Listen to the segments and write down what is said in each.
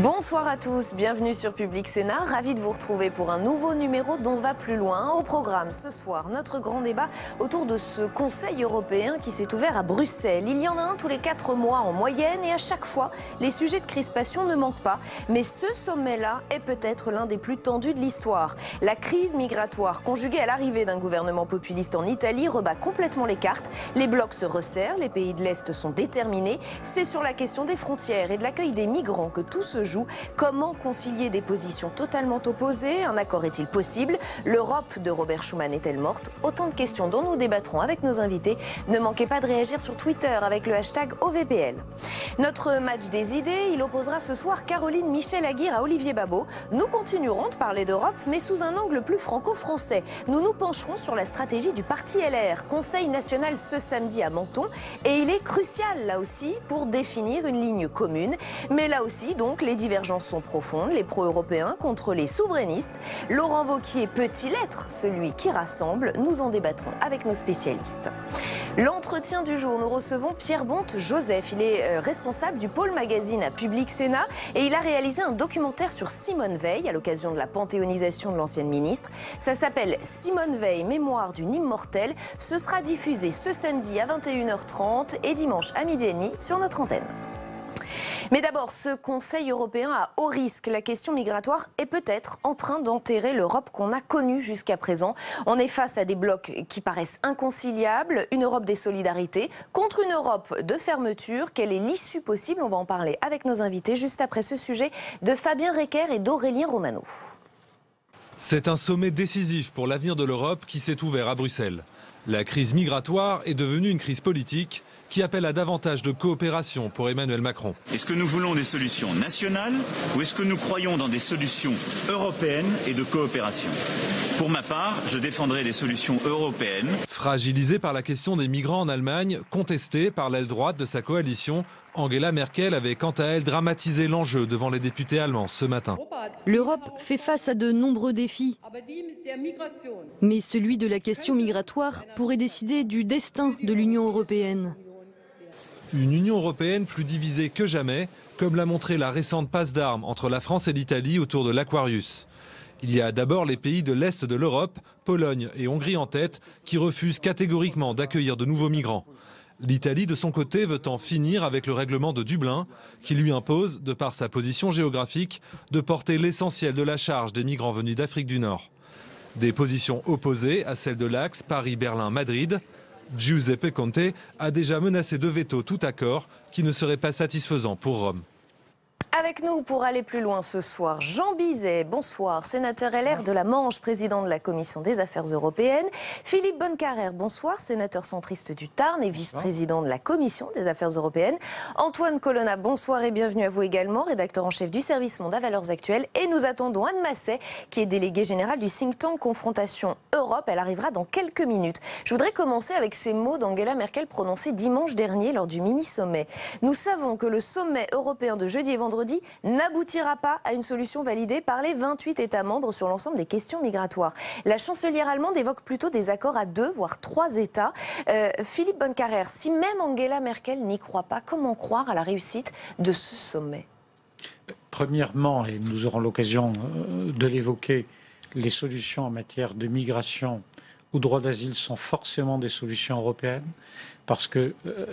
Bonsoir à tous, bienvenue sur Public Sénat, ravi de vous retrouver pour un nouveau numéro d'On va plus loin. Au programme ce soir, notre grand débat autour de ce Conseil européen qui s'est ouvert à Bruxelles. Il y en a un tous les 4 mois en moyenne et à chaque fois, les sujets de crispation ne manquent pas. Mais ce sommet-là est peut-être l'un des plus tendus de l'histoire. La crise migratoire, conjuguée à l'arrivée d'un gouvernement populiste en Italie, rebat complètement les cartes. Les blocs se resserrent, les pays de l'Est sont déterminés. C'est sur la question des frontières et de l'accueil des migrants que tout se joue. Comment concilier des positions totalement opposées? Un accord est-il possible? L'Europe de Robert Schuman est-elle morte? Autant de questions dont nous débattrons avec nos invités. Ne manquez pas de réagir sur Twitter avec le hashtag OVPL. Notre match des idées, il opposera ce soir Caroline Michel-Aguirre à Olivier Babot. Nous continuerons de parler d'Europe, mais sous un angle plus franco-français. Nous nous pencherons sur la stratégie du parti LR. Conseil national ce samedi à Menton. Et il est crucial, là aussi, pour définir une ligne commune. Mais là aussi, donc, les divergences sont profondes, les pro-européens contre les souverainistes. Laurent Wauquiez peut-il être celui qui rassemble? Nous en débattrons avec nos spécialistes. L'entretien du jour, nous recevons Pierre Bonte-Joseph. Il est responsable du pôle magazine à Public Sénat et il a réalisé un documentaire sur Simone Veil à l'occasion de la panthéonisation de l'ancienne ministre. Ça s'appelle Simone Veil, mémoire d'une immortelle. Ce sera diffusé ce samedi à 21h30 et dimanche à 12h30 sur notre antenne. Mais d'abord, ce Conseil européen à haut risque. La question migratoire est peut-être en train d'enterrer l'Europe qu'on a connue jusqu'à présent. On est face à des blocs qui paraissent inconciliables. Une Europe des solidarités contre une Europe de fermeture. Quelle est l'issue possible? On va en parler avec nos invités juste après ce sujet de Fabien Recker et d'Aurélien Romano. C'est un sommet décisif pour l'avenir de l'Europe qui s'est ouvert à Bruxelles. La crise migratoire est devenue une crise politique qui appelle à davantage de coopération pour Emmanuel Macron. Est-ce que nous voulons des solutions nationales ou est-ce que nous croyons dans des solutions européennes et de coopération? Pour ma part, je défendrai des solutions européennes. Fragilisée par la question des migrants en Allemagne, contestée par l'aile droite de sa coalition, Angela Merkel avait quant à elle dramatisé l'enjeu devant les députés allemands ce matin. L'Europe fait face à de nombreux défis, mais celui de la question migratoire pourrait décider du destin de l'Union européenne. Une Union européenne plus divisée que jamais, comme l'a montré la récente passe d'armes entre la France et l'Italie autour de l'Aquarius. Il y a d'abord les pays de l'Est de l'Europe, Pologne et Hongrie en tête, qui refusent catégoriquement d'accueillir de nouveaux migrants. L'Italie, de son côté, veut en finir avec le règlement de Dublin, qui lui impose, de par sa position géographique, de porter l'essentiel de la charge des migrants venus d'Afrique du Nord. Des positions opposées à celles de l'axe Paris-Berlin-Madrid. Giuseppe Conte a déjà menacé de veto tout accord qui ne serait pas satisfaisant pour Rome. Avec nous pour aller plus loin ce soir, Jean Bizet, bonsoir, sénateur LR de la Manche, président de la Commission des Affaires européennes. Philippe Bonnecarrère, bonsoir, sénateur centriste du Tarn et vice-président de la Commission des Affaires européennes. Antoine Colonna, bonsoir et bienvenue à vous également, rédacteur en chef du service Monde à Valeurs Actuelles. Et nous attendons Anne Masset, qui est déléguée générale du think tank Confrontation Europe. Elle arrivera dans quelques minutes. Je voudrais commencer avec ces mots d'Angela Merkel prononcés dimanche dernier lors du mini-sommet. Nous savons que le sommet européen de jeudi et vendredi n'aboutira pas à une solution validée par les 28 États membres sur l'ensemble des questions migratoires. La chancelière allemande évoque plutôt des accords à 2, voire 3 États. Philippe Bonnecarrère, si même Angela Merkel n'y croit pas, comment croire à la réussite de ce sommet? Premièrement, et nous aurons l'occasion de l'évoquer, les solutions en matière de migration ou droit d'asile sont forcément des solutions européennes, parce que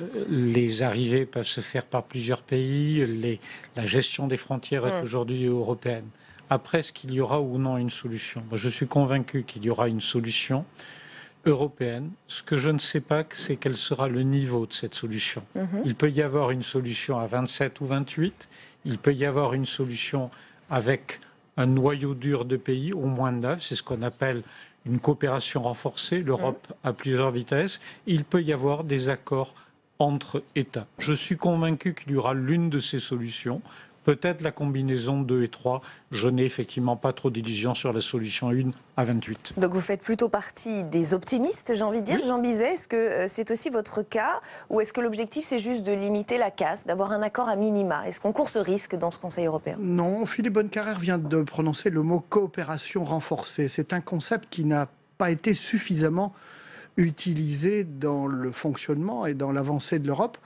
les arrivées peuvent se faire par plusieurs pays, la gestion des frontières est aujourd'hui européenne. Après, est-ce qu'il y aura ou non une solution? Moi, je suis convaincu qu'il y aura une solution européenne. Ce que je ne sais pas, c'est quel sera le niveau de cette solution. Il peut y avoir une solution à 27 ou 28, il peut y avoir une solution avec un noyau dur de pays, au moins 9, c'est ce qu'on appelle une coopération renforcée, l'Europe à plusieurs vitesses. Il peut y avoir des accords entre États. Je suis convaincu qu'il y aura l'une de ces solutions, peut-être la combinaison 2 et 3. Je n'ai effectivement pas trop d'illusions sur la solution 1 à 28. Donc vous faites plutôt partie des optimistes, j'ai envie de dire. Oui. Jean Bizet, est-ce que c'est aussi votre cas ou est-ce que l'objectif c'est juste de limiter la casse, d'avoir un accord à minima? Est-ce qu'on court ce risque dans ce Conseil européen? Non, Philippe Bonnecarrère vient de prononcer le mot coopération renforcée. C'est un concept qui n'a pas été suffisamment utilisé dans le fonctionnement et dans l'avancée de l'Europe.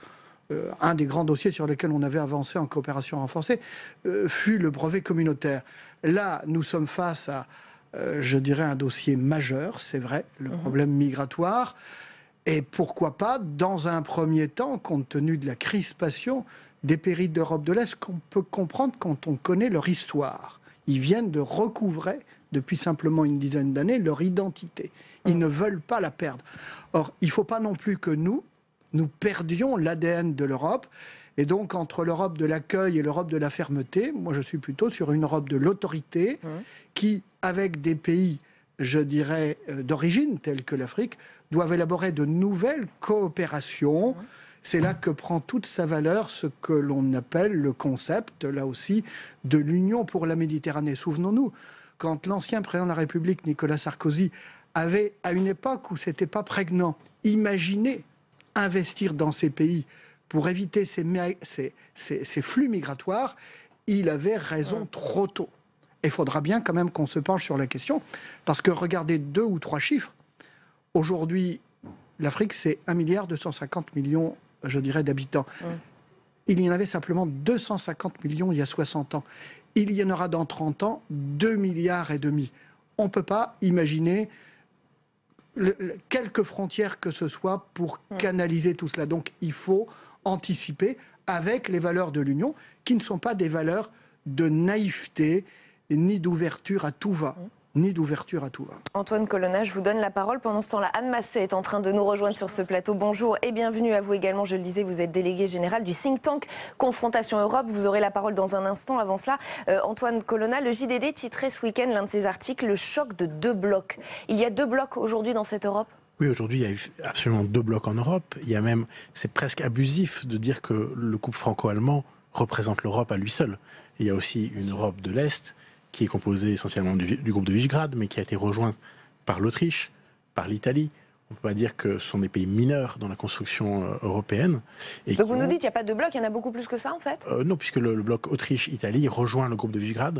un des grands dossiers sur lesquels on avait avancé en coopération renforcée fut le brevet communautaire. Là, nous sommes face à, je dirais, un dossier majeur, c'est vrai, le problème migratoire. Et pourquoi pas, dans un premier temps, compte tenu de la crispation des pays d'Europe de l'Est, qu'on peut comprendre quand on connaît leur histoire. Ils viennent de recouvrer, depuis simplement une dizaine d'années, leur identité. Ils ne veulent pas la perdre. Or, il ne faut pas non plus que nous perdions l'ADN de l'Europe. Et donc, entre l'Europe de l'accueil et l'Europe de la fermeté, moi, je suis plutôt sur une Europe de l'autorité qui, avec des pays, je dirais, d'origine, tels que l'Afrique, doivent élaborer de nouvelles coopérations. C'est là que prend toute sa valeur ce que l'on appelle le concept, là aussi, de l'Union pour la Méditerranée. Souvenons-nous, quand l'ancien président de la République, Nicolas Sarkozy, avait, à une époque où ce n'était pas prégnant, imaginé investir dans ces pays pour éviter ces flux migratoires, il avait raison trop tôt. Il faudra bien quand même qu'on se penche sur la question, parce que regardez 2 ou 3 chiffres. Aujourd'hui, l'Afrique, c'est 1,250 milliard, je dirais, d'habitants. Il y en avait simplement 250 millions il y a 60 ans. Il y en aura dans 30 ans 2,5 milliards. On ne peut pas imaginer quelques frontières que ce soit pour canaliser tout cela. Donc il faut anticiper avec les valeurs de l'Union, qui ne sont pas des valeurs de naïveté, ni d'ouverture à tout va. Antoine Colonna, je vous donne la parole. Pendant ce temps-là, Anne Massé est en train de nous rejoindre sur ce plateau. Bonjour et bienvenue à vous également. Je le disais, vous êtes délégué général du think tank Confrontation Europe. Vous aurez la parole dans un instant. Avant cela, Antoine Colonna, le JDD titrait ce week-end l'un de ses articles, le choc de 2 blocs. Il y a 2 blocs aujourd'hui dans cette Europe ? Oui, aujourd'hui, il y a absolument 2 blocs en Europe. Il y a même, c'est presque abusif de dire que le couple franco-allemand représente l'Europe à lui seul. Il y a aussi une Europe de l'Est qui est composée essentiellement du groupe de Visegrad, mais qui a été rejointe par l'Autriche, par l'Italie. On ne peut pas dire que ce sont des pays mineurs dans la construction européenne. Et donc vous nous dites qu'il n'y a pas de bloc, il y en a beaucoup plus que ça en fait ? Non, puisque le bloc Autriche-Italie rejoint le groupe de Visegrad.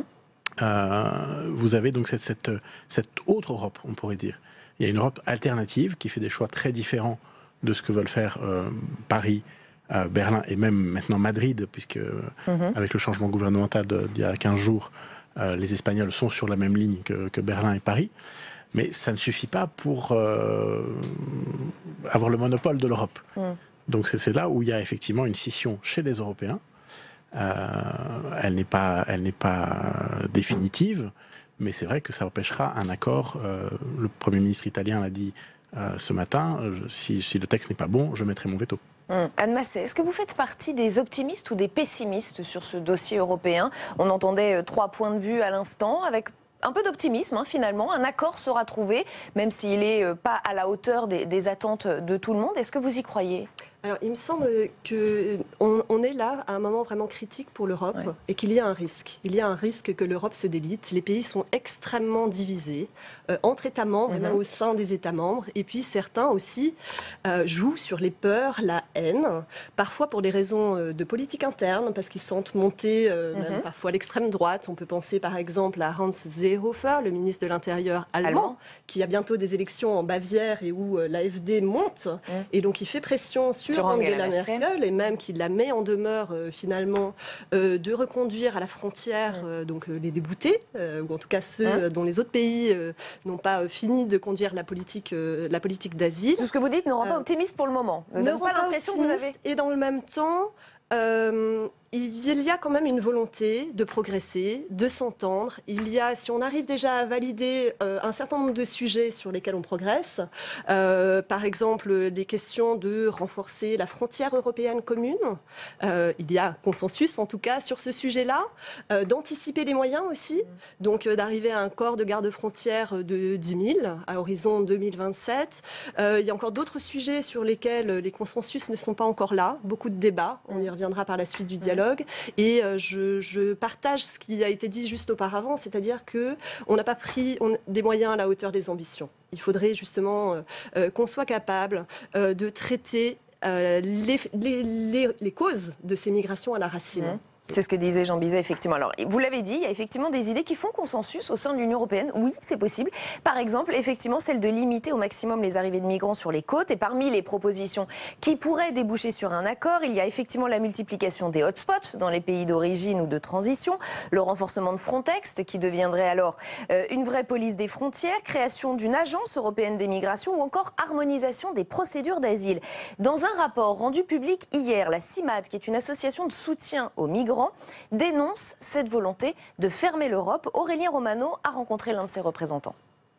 Vous avez donc cette autre Europe, on pourrait dire. Il y a une Europe alternative qui fait des choix très différents de ce que veulent faire Paris, Berlin et même maintenant Madrid, puisque avec le changement gouvernemental d'il y a 15 jours, les Espagnols sont sur la même ligne que Berlin et Paris. Mais ça ne suffit pas pour avoir le monopole de l'Europe. Donc c'est là où il y a effectivement une scission chez les Européens. Elle n'est pas définitive, mais c'est vrai que ça empêchera un accord. Le Premier ministre italien l'a dit ce matin, si le texte n'est pas bon, je mettrai mon veto. Anne Massé, est-ce que vous faites partie des optimistes ou des pessimistes sur ce dossier européen ? On entendait 3 points de vue à l'instant, avec un peu d'optimisme finalement. Un accord sera trouvé, même s'il n'est pas à la hauteur des attentes de tout le monde. Est-ce que vous y croyez ? Alors, il me semble qu'on est là à un moment vraiment critique pour l'Europe et qu'il y a un risque. Il y a un risque que l'Europe se délite. Les pays sont extrêmement divisés, entre États membres et même au sein des États membres. Et puis certains aussi jouent sur les peurs, la haine, parfois pour des raisons de politique interne, parce qu'ils sentent monter même parfois à l'extrême droite. On peut penser par exemple à Hans Seehofer, le ministre de l'Intérieur allemand, qui a bientôt des élections en Bavière et où l'AfD monte. Et donc il fait pression sur Angela Merkel et même qui la met en demeure finalement de reconduire à la frontière donc les déboutés ou en tout cas ceux dont les autres pays n'ont pas fini de conduire la politique d'asile. Tout ce que vous dites ne rend pas optimiste pour le moment. Ne rend pas l'impression que vous avez. Et dans le même temps, il y a quand même une volonté de progresser, de s'entendre. Si on arrive déjà à valider un certain nombre de sujets sur lesquels on progresse, par exemple des questions de renforcer la frontière européenne commune, il y a consensus en tout cas sur ce sujet-là, d'anticiper les moyens aussi, donc d'arriver à un corps de garde-frontières de 10 000 à horizon 2027. Il y a encore d'autres sujets sur lesquels les consensus ne sont pas encore là, beaucoup de débats, on y reviendra par la suite du dialogue. Et je partage ce qui a été dit juste auparavant, c'est-à-dire qu'on n'a pas pris des moyens à la hauteur des ambitions. Il faudrait justement qu'on soit capable de traiter les causes de ces migrations à la racine. C'est ce que disait Jean Bizet, effectivement. Alors, vous l'avez dit, il y a effectivement des idées qui font consensus au sein de l'Union européenne. Oui, c'est possible. Par exemple, effectivement, celle de limiter au maximum les arrivées de migrants sur les côtes. Et parmi les propositions qui pourraient déboucher sur un accord, il y a effectivement la multiplication des hotspots dans les pays d'origine ou de transition, le renforcement de Frontex, qui deviendrait alors une vraie police des frontières, création d'une agence européenne des migrations ou encore harmonisation des procédures d'asile. Dans un rapport rendu public hier, la CIMAD, qui est une association de soutien aux migrants, dénonce cette volonté de fermer l'Europe. Aurélien Romano a rencontré l'un de ses représentants.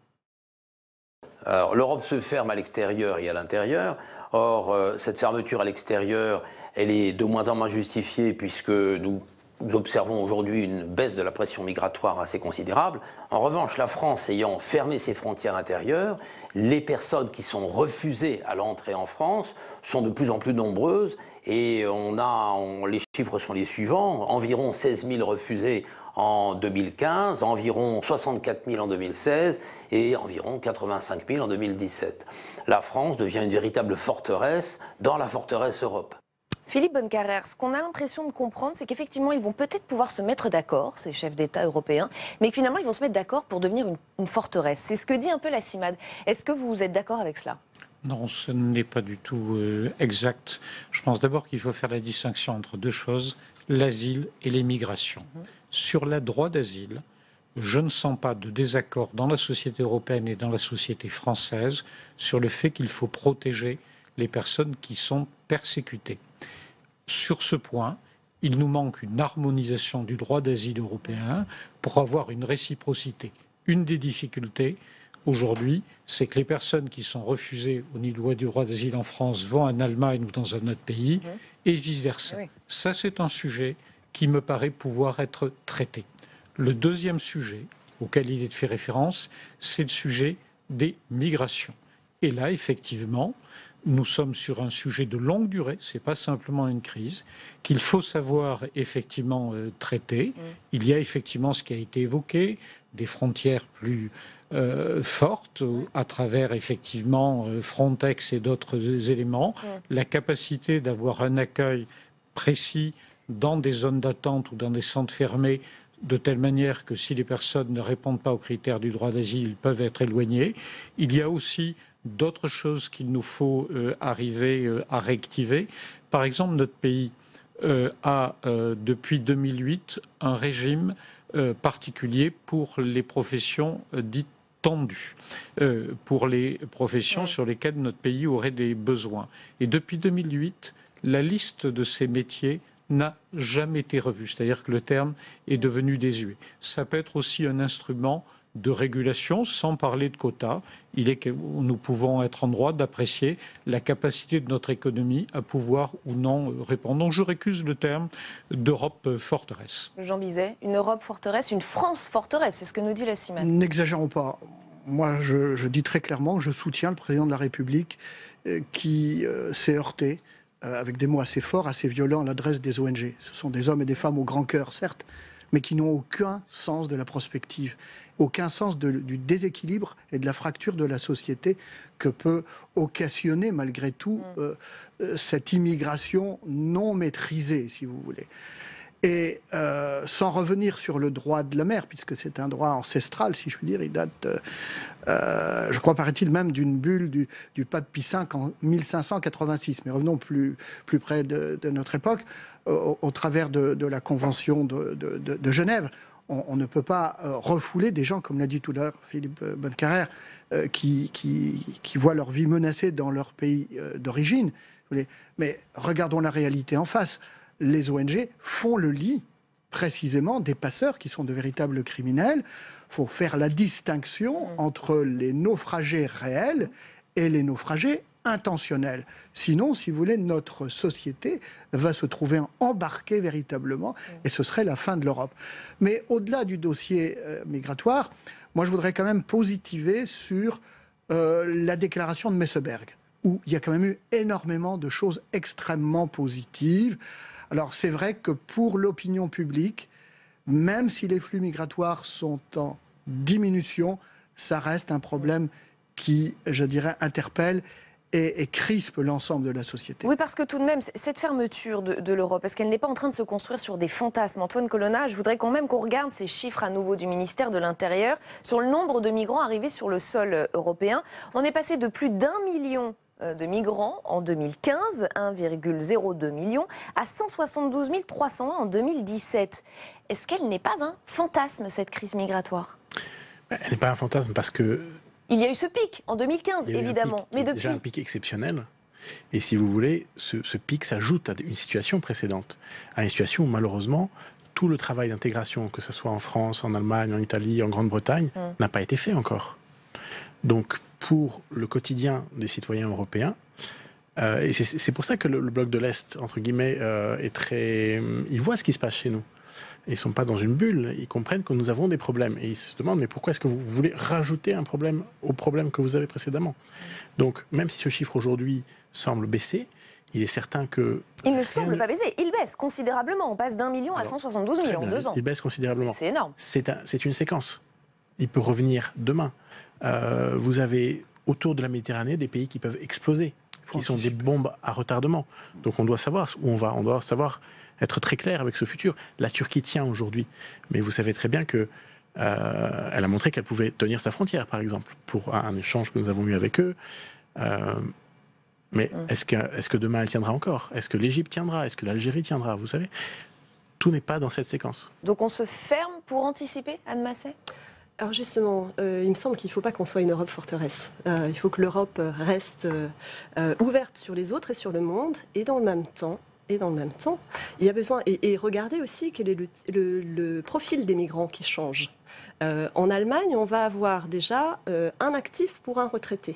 Alors, l'Europe se ferme à l'extérieur et à l'intérieur. Or, cette fermeture à l'extérieur, elle est de moins en moins justifiée puisque nous observons aujourd'hui une baisse de la pression migratoire assez considérable. En revanche, la France ayant fermé ses frontières intérieures, les personnes qui sont refusées à l'entrée en France sont de plus en plus nombreuses et les chiffres sont les suivants, environ 16 000 refusés en 2015, environ 64 000 en 2016 et environ 85 000 en 2017. La France devient une véritable forteresse dans la forteresse Europe. Philippe Bonnecarrère, ce qu'on a l'impression de comprendre, c'est qu'effectivement, ils vont peut-être pouvoir se mettre d'accord, ces chefs d'État européens, mais que finalement, ils vont se mettre d'accord pour devenir une forteresse. C'est ce que dit un peu la CIMAD. Est-ce que vous êtes d'accord avec cela ? Non, ce n'est pas du tout exact. Je pense d'abord qu'il faut faire la distinction entre deux choses, l'asile et les migrations. Sur le droit d'asile, je ne sens pas de désaccord dans la société européenne et dans la société française sur le fait qu'il faut protéger les personnes qui sont persécutées. Sur ce point, il nous manque une harmonisation du droit d'asile européen pour avoir une réciprocité. Une des difficultés aujourd'hui, c'est que les personnes qui sont refusées au niveau du droit d'asile en France vont en Allemagne ou dans un autre pays et vice-versa. Oui. Ça, c'est un sujet qui me paraît pouvoir être traité. Le deuxième sujet auquel il est fait référence, c'est le sujet des migrations. Et là, effectivement, nous sommes sur un sujet de longue durée, ce n'est pas simplement une crise, qu'il faut savoir effectivement traiter. Il y a effectivement ce qui a été évoqué, des frontières plus fortes à travers effectivement Frontex et d'autres éléments, la capacité d'avoir un accueil précis dans des zones d'attente ou dans des centres fermés, de telle manière que si les personnes ne répondent pas aux critères du droit d'asile, ils peuvent être éloignés. Il y a aussi d'autres choses qu'il nous faut arriver à réactiver. Par exemple, notre pays a, depuis 2008, un régime particulier pour les professions dites tendues, pour les professions sur lesquelles notre pays aurait des besoins. Et depuis 2008, la liste de ces métiers n'a jamais été revue, c'est-à-dire que le terme est devenu désuet. Ça peut être aussi un instrument de régulation, sans parler de quotas. Il est que nous pouvons être en droit d'apprécier la capacité de notre économie à pouvoir ou non répondre. Donc je récuse le terme d'Europe forteresse. Jean Bizet, une Europe forteresse, une France forteresse, c'est ce que nous dit la CIMAD. N'exagérons pas. Moi, je dis très clairement, je soutiens le président de la République qui s'est heurté avec des mots assez forts, assez violents à l'adresse des ONG. Ce sont des hommes et des femmes au grand cœur, certes, mais qui n'ont aucun sens de la prospective, aucun sens du déséquilibre et de la fracture de la société que peut occasionner malgré tout cette immigration non maîtrisée, si vous voulez. Et sans revenir sur le droit de la mer, puisque c'est un droit ancestral, si je puis dire, il date, je crois, paraît-il, même d'une bulle du pape Pie V en 1586. Mais revenons plus près de notre époque, au travers de la Convention de Genève. On ne peut pas refouler des gens, comme l'a dit tout à l'heure Philippe Bonnecarrère, qui voient leur vie menacée dans leur pays d'origine. Mais regardons la réalité en face. Les ONG font le lit, précisément, des passeurs qui sont de véritables criminels. Il faut faire la distinction entre les naufragés réels et les naufragés intentionnels. Sinon, si vous voulez, notre société va se trouver embarquée véritablement et ce serait la fin de l'Europe. Mais au-delà du dossier migratoire, moi je voudrais quand même positiver sur la déclaration de Meseberg, où il y a quand même eu énormément de choses extrêmement positives. Alors c'est vrai que pour l'opinion publique, même si les flux migratoires sont en diminution, ça reste un problème qui, je dirais, interpelle et crispe l'ensemble de la société. Oui, parce que tout de même, cette fermeture de l'Europe, est-ce qu'elle n'est pas en train de se construire sur des fantasmes? Antoine Colonna, je voudrais quand même qu'on regarde ces chiffres à nouveau du ministère de l'Intérieur sur le nombre de migrants arrivés sur le sol européen. On est passé de plus d'1 million de migrants en 2015, 1,02 million, à 172 300 en 2017. Est-ce qu'elle n'est pas un fantasme, cette crise migratoire? Elle n'est pas un fantasme parce que... Il y a eu ce pic en 2015, évidemment. Mais depuis... déjà un pic exceptionnel. Et si vous voulez, ce pic s'ajoute à une situation précédente. À une situation où malheureusement, tout le travail d'intégration, que ce soit en France, en Allemagne, en Italie, en Grande-Bretagne, n'a pas été fait encore. Donc pour le quotidien des citoyens européens, et c'est pour ça que le bloc de l'Est, entre guillemets, est très... Il voit ce qui se passe chez nous. Ils ne sont pas dans une bulle, ils comprennent que nous avons des problèmes. Et ils se demandent, mais pourquoi est-ce que vous voulez rajouter un problème au problème que vous avez précédemment? Donc, même si ce chiffre aujourd'hui semble baisser, il est certain que... Il ne semble pas baisser, il baisse considérablement. On passe d'1 million à 172 000 en 2 ans. Il baisse considérablement. C'est énorme. C'est une séquence. Il peut revenir demain. Vous avez autour de la Méditerranée des pays qui peuvent exploser, qui sont des bombes à retardement. Donc on doit savoir où on va, on doit savoir être très clair avec ce futur. La Turquie tient aujourd'hui, mais vous savez très bien que elle a montré qu'elle pouvait tenir sa frontière, par exemple, pour un échange que nous avons eu avec eux. Mais est-ce que demain elle tiendra encore? Est-ce que l'Égypte tiendra? Est-ce que l'Algérie tiendra? Vous savez, tout n'est pas dans cette séquence. Donc on se ferme pour anticiper, Anne Masset? Alors justement, il me semble qu'il ne faut pas qu'on soit une Europe forteresse. Il faut que l'Europe reste ouverte sur les autres et sur le monde, et dans le même temps, il y a besoin... Et regardez aussi quel est le profil des migrants qui change. En Allemagne, on va avoir déjà un actif pour un retraité.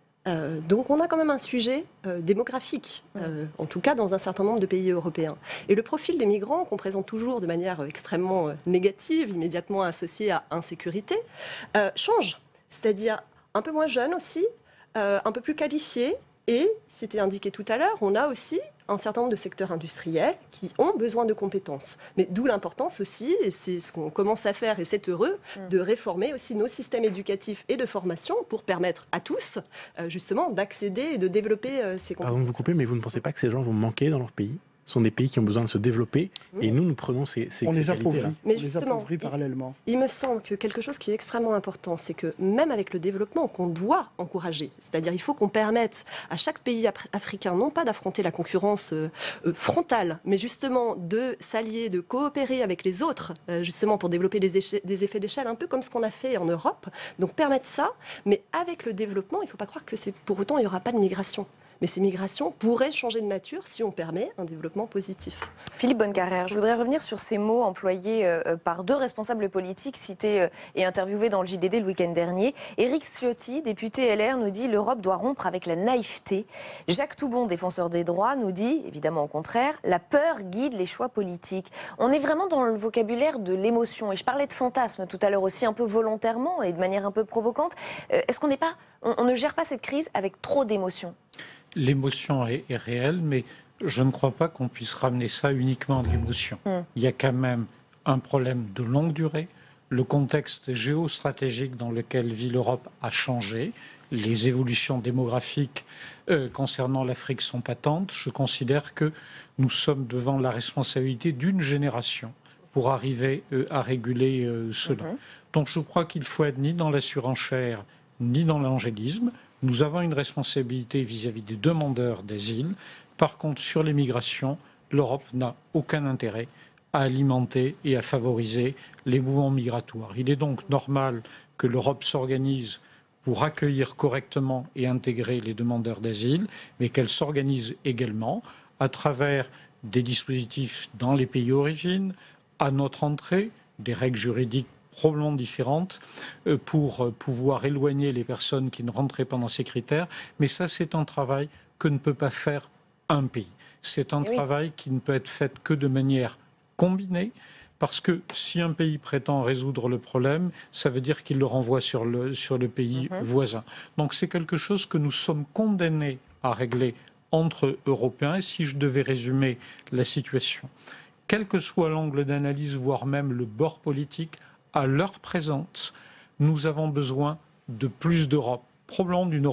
Donc on a quand même un sujet démographique, en tout cas dans un certain nombre de pays européens. Et le profil des migrants, qu'on présente toujours de manière extrêmement négative, immédiatement associée à insécurité, change. C'est-à-dire un peu moins jeune aussi, un peu plus qualifié. Et, c'était indiqué tout à l'heure, on a aussi un certain nombre de secteurs industriels qui ont besoin de compétences. Mais d'où l'importance aussi, et c'est ce qu'on commence à faire, et c'est heureux, de réformer aussi nos systèmes éducatifs et de formation pour permettre à tous, justement, d'accéder et de développer ces compétences. Pardon de vous couper, mais vous ne pensez pas que ces gens vont manquer dans leur pays? Ce sont des pays qui ont besoin de se développer, et nous prenons ces on les appauvrit, mais on les appauvrit parallèlement. Il me semble que quelque chose qui est extrêmement important, c'est que même avec le développement qu'on doit encourager, c'est-à-dire il faut qu'on permette à chaque pays africain, non pas d'affronter la concurrence frontale, mais justement de s'allier, de coopérer avec les autres, justement pour développer des effets d'échelle, un peu comme ce qu'on a fait en Europe. Donc permettre ça, mais avec le développement, il ne faut pas croire que pour autant il n'y aura pas de migration. Mais ces migrations pourraient changer de nature si on permet un développement positif. Philippe Bonnecarrère, je voudrais revenir sur ces mots employés par deux responsables politiques cités et interviewés dans le JDD le week-end dernier. Éric Ciotti, député LR, nous dit « l'Europe doit rompre avec la naïveté ». Jacques Toubon, défenseur des droits, nous dit, évidemment au contraire, « la peur guide les choix politiques ». On est vraiment dans le vocabulaire de l'émotion. Et je parlais de fantasme tout à l'heure aussi, un peu volontairement et de manière un peu provocante. Est-ce qu'on n'est pas... On ne gère pas cette crise avec trop d'émotions? L'émotion est réelle, mais je ne crois pas qu'on puisse ramener ça uniquement à l'émotion. Il y a quand même un problème de longue durée. Le contexte géostratégique dans lequel vit l'Europe a changé. Les évolutions démographiques concernant l'Afrique sont patentes. Je considère que nous sommes devant la responsabilité d'une génération pour arriver à réguler cela. Donc je crois qu'il faut être ni dans la surenchère, ni dans l'angélisme. Nous avons une responsabilité vis-à-vis des demandeurs d'asile. Par contre, sur les migrations, l'Europe n'a aucun intérêt à alimenter et à favoriser les mouvements migratoires. Il est donc normal que l'Europe s'organise pour accueillir correctement et intégrer les demandeurs d'asile, mais qu'elle s'organise également à travers des dispositifs dans les pays d'origine, à notre entrée, des règles juridiques probablement différentes pour pouvoir éloigner les personnes qui ne rentraient pas dans ces critères. Mais ça, c'est un travail que ne peut pas faire un pays. C'est un travail qui ne peut être fait que de manière combinée, parce que si un pays prétend résoudre le problème, ça veut dire qu'il le renvoie sur le pays voisin. Donc c'est quelque chose que nous sommes condamnés à régler entre Européens. Et si je devais résumer la situation, quel que soit l'angle d'analyse, voire même le bord politique, à l'heure présente, nous avons besoin de plus d'Europe, probablement d'une Europe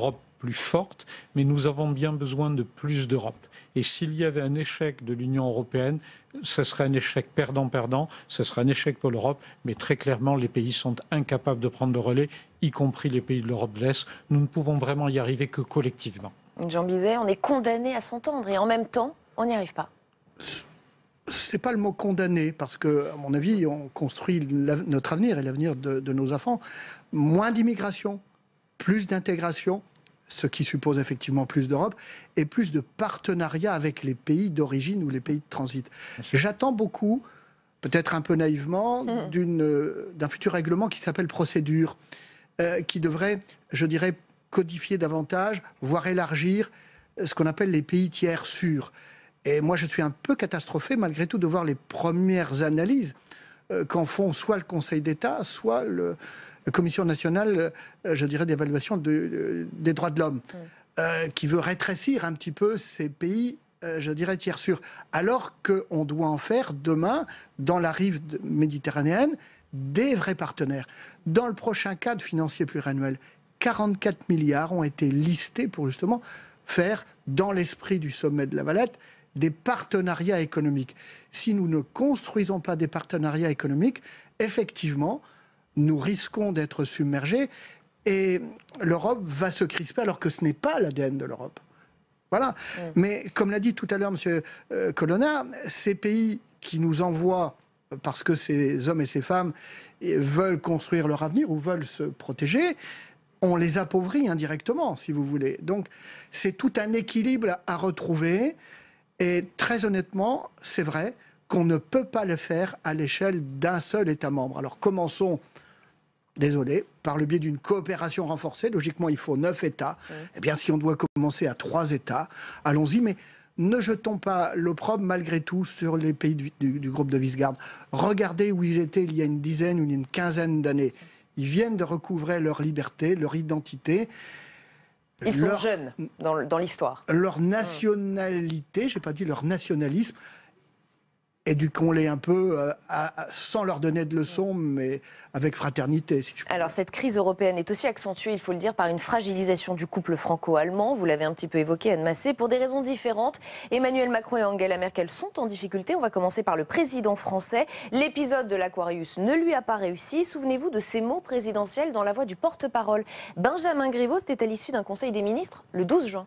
plus forte, mais nous avons bien besoin de plus d'Europe. Et s'il y avait un échec de l'Union européenne, ce serait un échec perdant-perdant, ce serait un échec pour l'Europe, mais très clairement, les pays sont incapables de prendre le relais, y compris les pays de l'Europe de l'Est. Nous ne pouvons vraiment y arriver que collectivement. Jean Bizet, on est condamné à s'entendre et en même temps, on n'y arrive pas. C'est pas le mot condamné, parce que, à mon avis, on construit notre avenir et l'avenir de nos enfants. Moins d'immigration, plus d'intégration, ce qui suppose effectivement plus d'Europe, et plus de partenariat avec les pays d'origine ou les pays de transit. J'attends beaucoup, peut-être un peu naïvement, d'un futur règlement qui s'appelle procédure, qui devrait, je dirais, codifier davantage, voire élargir ce qu'on appelle les pays tiers sûrs. Et moi, je suis un peu catastrophé, malgré tout, de voir les premières analyses qu'en font soit le Conseil d'État, soit la Commission nationale, je dirais, d'évaluation des droits de l'homme, qui veut rétrécir un petit peu ces pays, je dirais, tiers sûrs. Alors qu'on doit en faire demain, dans la rive méditerranéenne, des vrais partenaires. Dans le prochain cadre financier pluriannuel, 44 milliards ont été listés pour justement faire, dans l'esprit du sommet de La Valette, des partenariats économiques. Si nous ne construisons pas des partenariats économiques, effectivement, nous risquons d'être submergés et l'Europe va se crisper alors que ce n'est pas l'ADN de l'Europe. Voilà. Mais comme l'a dit tout à l'heure M. Colonna, ces pays qui nous envoient, parce que ces hommes et ces femmes veulent construire leur avenir ou veulent se protéger, on les appauvrit indirectement, si vous voulez. Donc, c'est tout un équilibre à retrouver. Et très honnêtement, c'est vrai qu'on ne peut pas le faire à l'échelle d'un seul État membre. Alors, commençons, désolé, par le biais d'une coopération renforcée. Logiquement, il faut 9 États. Eh bien, si on doit commencer à 3 États, allons-y. Mais ne jetons pas l'opprobre, malgré tout, sur les pays du groupe de Visegrad. Regardez où ils étaient il y a une dizaine ou une quinzaine d'années. Ils viennent de recouvrer leur liberté, leur identité. Ils sont jeunes dans l'histoire. Leur nationalité, je n'ai pas dit leur nationalisme, éduquons-les un peu sans leur donner de leçons, mais avec fraternité. Si je peux. Alors cette crise européenne est aussi accentuée, il faut le dire, par une fragilisation du couple franco-allemand. Vous l'avez un petit peu évoqué, Anne Massé, pour des raisons différentes. Emmanuel Macron et Angela Merkel sont en difficulté. On va commencer par le président français. L'épisode de l'Aquarius ne lui a pas réussi. Souvenez-vous de ces mots présidentiels dans la voix du porte-parole. Benjamin Griveaux, c'était à l'issue d'un conseil des ministres le 12 juin.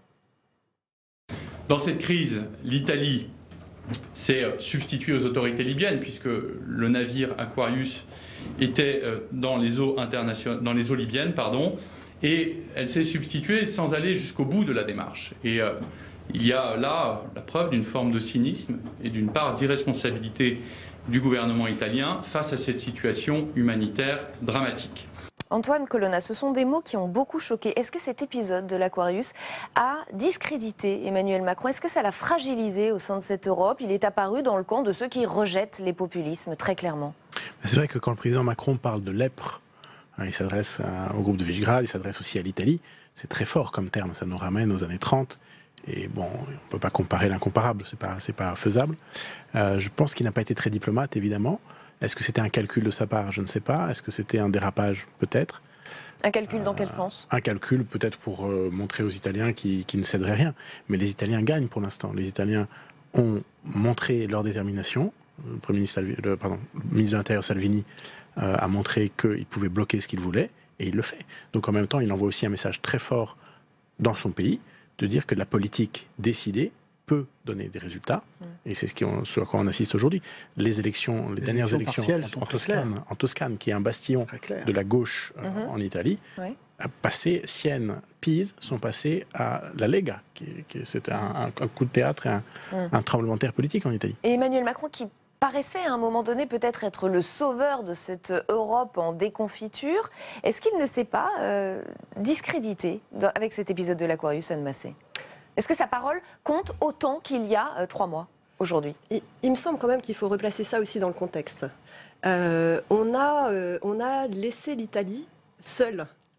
Dans cette crise, l'Italie s'est substituée aux autorités libyennes, puisque le navire Aquarius était dans les eaux libyennes, et elle s'est substituée sans aller jusqu'au bout de la démarche. Et il y a là la preuve d'une forme de cynisme et d'une part d'irresponsabilité du gouvernement italien face à cette situation humanitaire dramatique. Antoine Colonna, ce sont des mots qui ont beaucoup choqué. Est-ce que cet épisode de l'Aquarius a discrédité Emmanuel Macron? Est-ce que ça l'a fragilisé au sein de cette Europe? Il est apparu dans le camp de ceux qui rejettent les populismes, très clairement. C'est vrai que quand le président Macron parle de lèpre, il s'adresse au groupe de Visegrad, il s'adresse aussi à l'Italie. C'est très fort comme terme, ça nous ramène aux années 30. Et bon, on ne peut pas comparer l'incomparable, c'est pas faisable. Je pense qu'il n'a pas été très diplomate, évidemment. Est-ce que c'était un calcul de sa part? Je ne sais pas. Est-ce que c'était un dérapage? Peut-être. Un calcul dans quel sens? Un calcul peut-être pour montrer aux Italiens qu'ils ne céderaient rien. Mais les Italiens gagnent pour l'instant. Les Italiens ont montré leur détermination. Le ministre de l'Intérieur Salvini a montré qu'il pouvait bloquer ce qu'il voulait, et il le fait. Donc en même temps, il envoie aussi un message très fort dans son pays, de dire que la politique décidée peut donner des résultats, et c'est ce à quoi on assiste aujourd'hui. Les dernières élections en Toscane, qui est un bastion de la gauche en Italie, Sienne, Pise sont passés à la Lega, c'était un coup de théâtre et un tremblement de terre politique en Italie. Et Emmanuel Macron, qui paraissait à un moment donné peut-être être le sauveur de cette Europe en déconfiture, est-ce qu'il ne s'est pas discrédité avec cet épisode de l'Aquarius, Anne Massé? Est-ce que sa parole compte autant qu'il y a 3 mois, aujourd'hui? Il me semble quand même qu'il faut replacer ça aussi dans le contexte. On a laissé l'Italie seule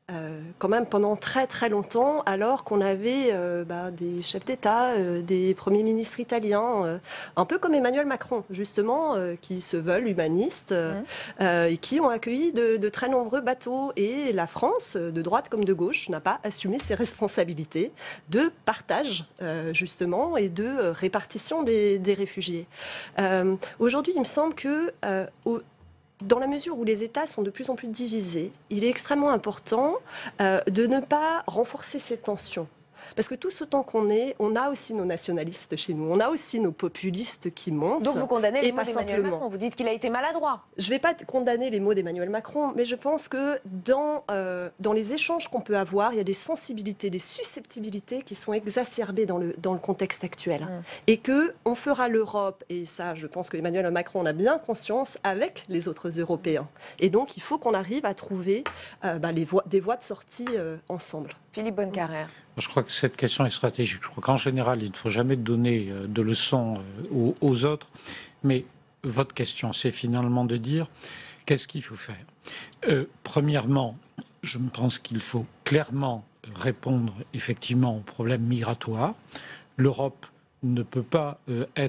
quand même pendant très très longtemps, alors qu'on avait des chefs d'État, des premiers ministres italiens, un peu comme Emmanuel Macron, justement, qui se veulent humanistes et qui ont accueilli de très nombreux bateaux. Et la France, de droite comme de gauche, n'a pas assumé ses responsabilités de partage, justement, et de répartition des réfugiés. Aujourd'hui, il me semble que dans la mesure où les États sont de plus en plus divisés, il est extrêmement important de ne pas renforcer ces tensions. Parce que tout ce temps on a aussi nos nationalistes chez nous, on a aussi nos populistes qui montent. Donc vous condamnez les mots d'Emmanuel Macron, vous dites qu'il a été maladroit. Je ne vais pas condamner les mots d'Emmanuel Macron, mais je pense que dans les échanges qu'on peut avoir, il y a des sensibilités, des susceptibilités qui sont exacerbées dans le contexte actuel. Et qu'on fera l'Europe, et ça je pense que Emmanuel Macron en a bien conscience, avec les autres Européens. Et donc il faut qu'on arrive à trouver des voies de sortie ensemble. Philippe Bonnecarrère. Je crois que cette question est stratégique. Je crois qu'en général, il ne faut jamais donner de leçons aux autres. Mais votre question, c'est finalement de dire qu'est-ce qu'il faut faire. Premièrement, je pense qu'il faut clairement répondre effectivement aux problèmes migratoires. L'Europe ne peut pas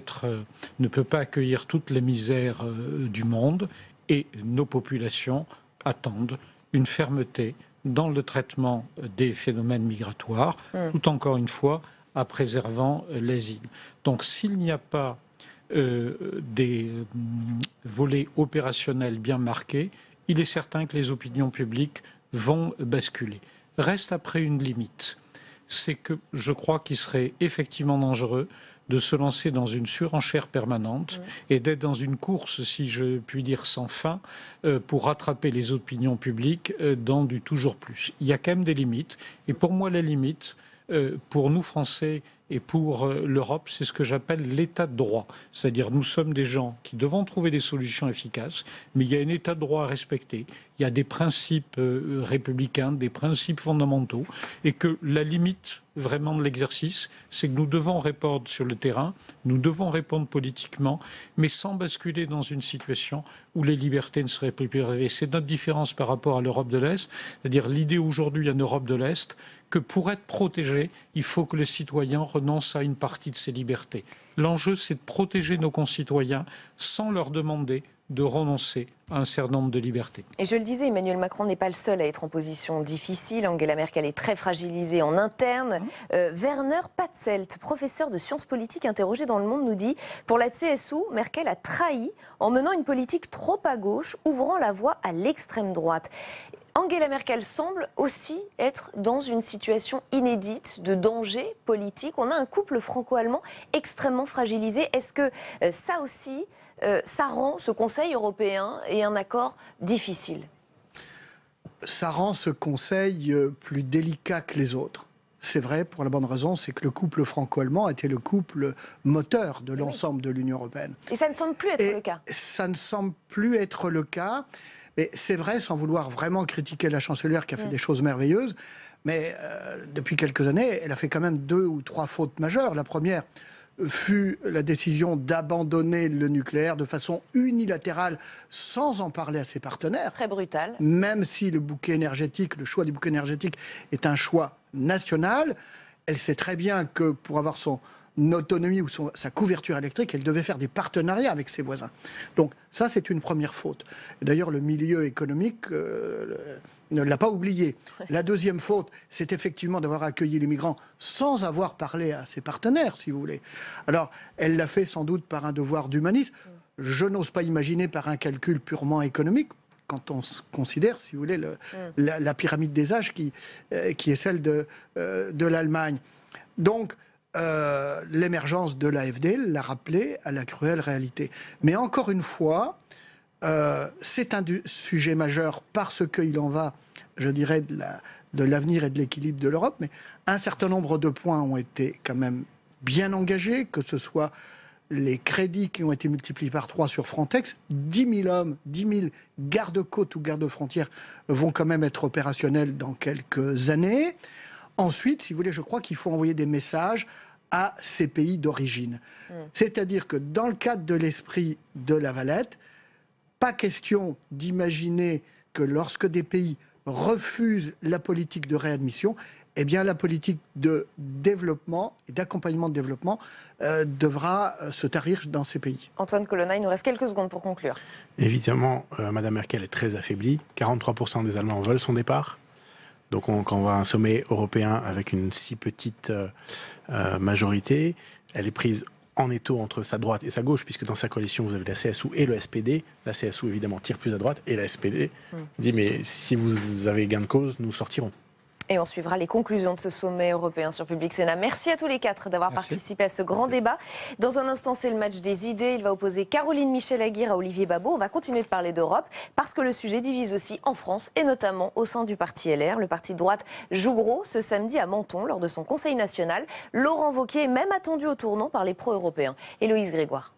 accueillir toutes les misères du monde et nos populations attendent une fermeté dans le traitement des phénomènes migratoires, tout encore une fois, en préservant les îles. Donc s'il n'y a pas des volets opérationnels bien marqués, il est certain que les opinions publiques vont basculer. Reste après une limite, c'est que je crois qu'il serait effectivement dangereux de se lancer dans une surenchère permanente et d'être dans une course, si je puis dire, sans fin, pour rattraper les opinions publiques dans du toujours plus. Il y a quand même des limites. Et pour moi, les limites, pour nous Français et pour l'Europe, c'est ce que j'appelle l'état de droit. C'est-à-dire nous sommes des gens qui devons trouver des solutions efficaces, mais il y a un état de droit à respecter. Il y a des principes républicains, des principes fondamentaux, et que la limite vraiment de l'exercice, c'est que nous devons répondre sur le terrain, nous devons répondre politiquement, mais sans basculer dans une situation où les libertés ne seraient plus privées. C'est notre différence par rapport à l'Europe de l'Est, c'est-à-dire l'idée aujourd'hui en Europe de l'Est que pour être protégé, il faut que le citoyen renonce à une partie de ses libertés. L'enjeu, c'est de protéger nos concitoyens sans leur demander de renoncer à un certain nombre de libertés. Et je le disais, Emmanuel Macron n'est pas le seul à être en position difficile. Angela Merkel est très fragilisée en interne. Werner Patzelt, professeur de sciences politiques interrogé dans Le Monde, nous dit « Pour la CSU, Merkel a trahi en menant une politique trop à gauche, ouvrant la voie à l'extrême droite ». Angela Merkel semble aussi être dans une situation inédite de danger politique. On a un couple franco-allemand extrêmement fragilisé. Est-ce que ça aussi, ça rend ce Conseil européen et un accord difficile? Ça rend ce Conseil plus délicat que les autres. C'est vrai, pour la bonne raison, c'est que le couple franco-allemand a été le couple moteur de l'ensemble de l'Union européenne. Et ça ne semble plus être le cas. Ça ne semble plus être le cas. Mais c'est vrai, sans vouloir vraiment critiquer la chancelière qui a fait des choses merveilleuses, mais depuis quelques années, elle a fait quand même 2 ou 3 fautes majeures. La première fut la décision d'abandonner le nucléaire de façon unilatérale, sans en parler à ses partenaires. Très brutal. Même si le bouquet énergétique, le choix du bouquet énergétique est un choix national, elle sait très bien que pour avoir son autonomie ou sa couverture électrique, elle devait faire des partenariats avec ses voisins. Donc ça, c'est une première faute. D'ailleurs, le milieu économique ne l'a pas oublié. La deuxième faute, c'est effectivement d'avoir accueilli les migrants sans avoir parlé à ses partenaires, si vous voulez. Alors, elle l'a fait sans doute par un devoir d'humanisme. Je n'ose pas imaginer par un calcul purement économique, quand on considère, si vous voulez, la pyramide des âges qui est celle de l'Allemagne. Donc, l'émergence de l'AfD l'a rappelé à la cruelle réalité. Mais encore une fois, c'est un sujet majeur parce qu'il en va, je dirais, de l'avenir et de l'équilibre de l'Europe. Mais un certain nombre de points ont été quand même bien engagés, que ce soit les crédits qui ont été multipliés par 3 sur Frontex. 10 000 hommes, 10 000 gardes-côtes ou gardes-frontières vont quand même être opérationnels dans quelques années. Ensuite, si vous voulez, je crois qu'il faut envoyer des messages à ces pays d'origine. C'est-à-dire que dans le cadre de l'esprit de La Valette, pas question d'imaginer que lorsque des pays refuse la politique de réadmission, eh bien la politique de développement et d'accompagnement de développement devra se tarir dans ces pays. Antoine Colonna, il nous reste quelques secondes pour conclure. Évidemment, Mme Merkel est très affaiblie. 43% des Allemands veulent son départ. Donc quand on va à un sommet européen avec une si petite majorité, elle est prise en étau entre sa droite et sa gauche, puisque dans sa coalition, vous avez la CSU et le SPD. La CSU, évidemment, tire plus à droite, et la SPD dit, mais si vous avez gain de cause, nous sortirons. Et on suivra les conclusions de ce sommet européen sur Public Sénat. Merci à tous les quatre d'avoir participé à ce grand débat. Dans un instant, c'est le match des idées. Il va opposer Caroline Michel-Aguirre à Olivier Babot. On va continuer de parler d'Europe parce que le sujet divise aussi en France et notamment au sein du parti LR. Le parti de droite joue gros ce samedi à Menton lors de son conseil national. Laurent Wauquiez est même attendu au tournant par les pro-européens. Héloïse Grégoire.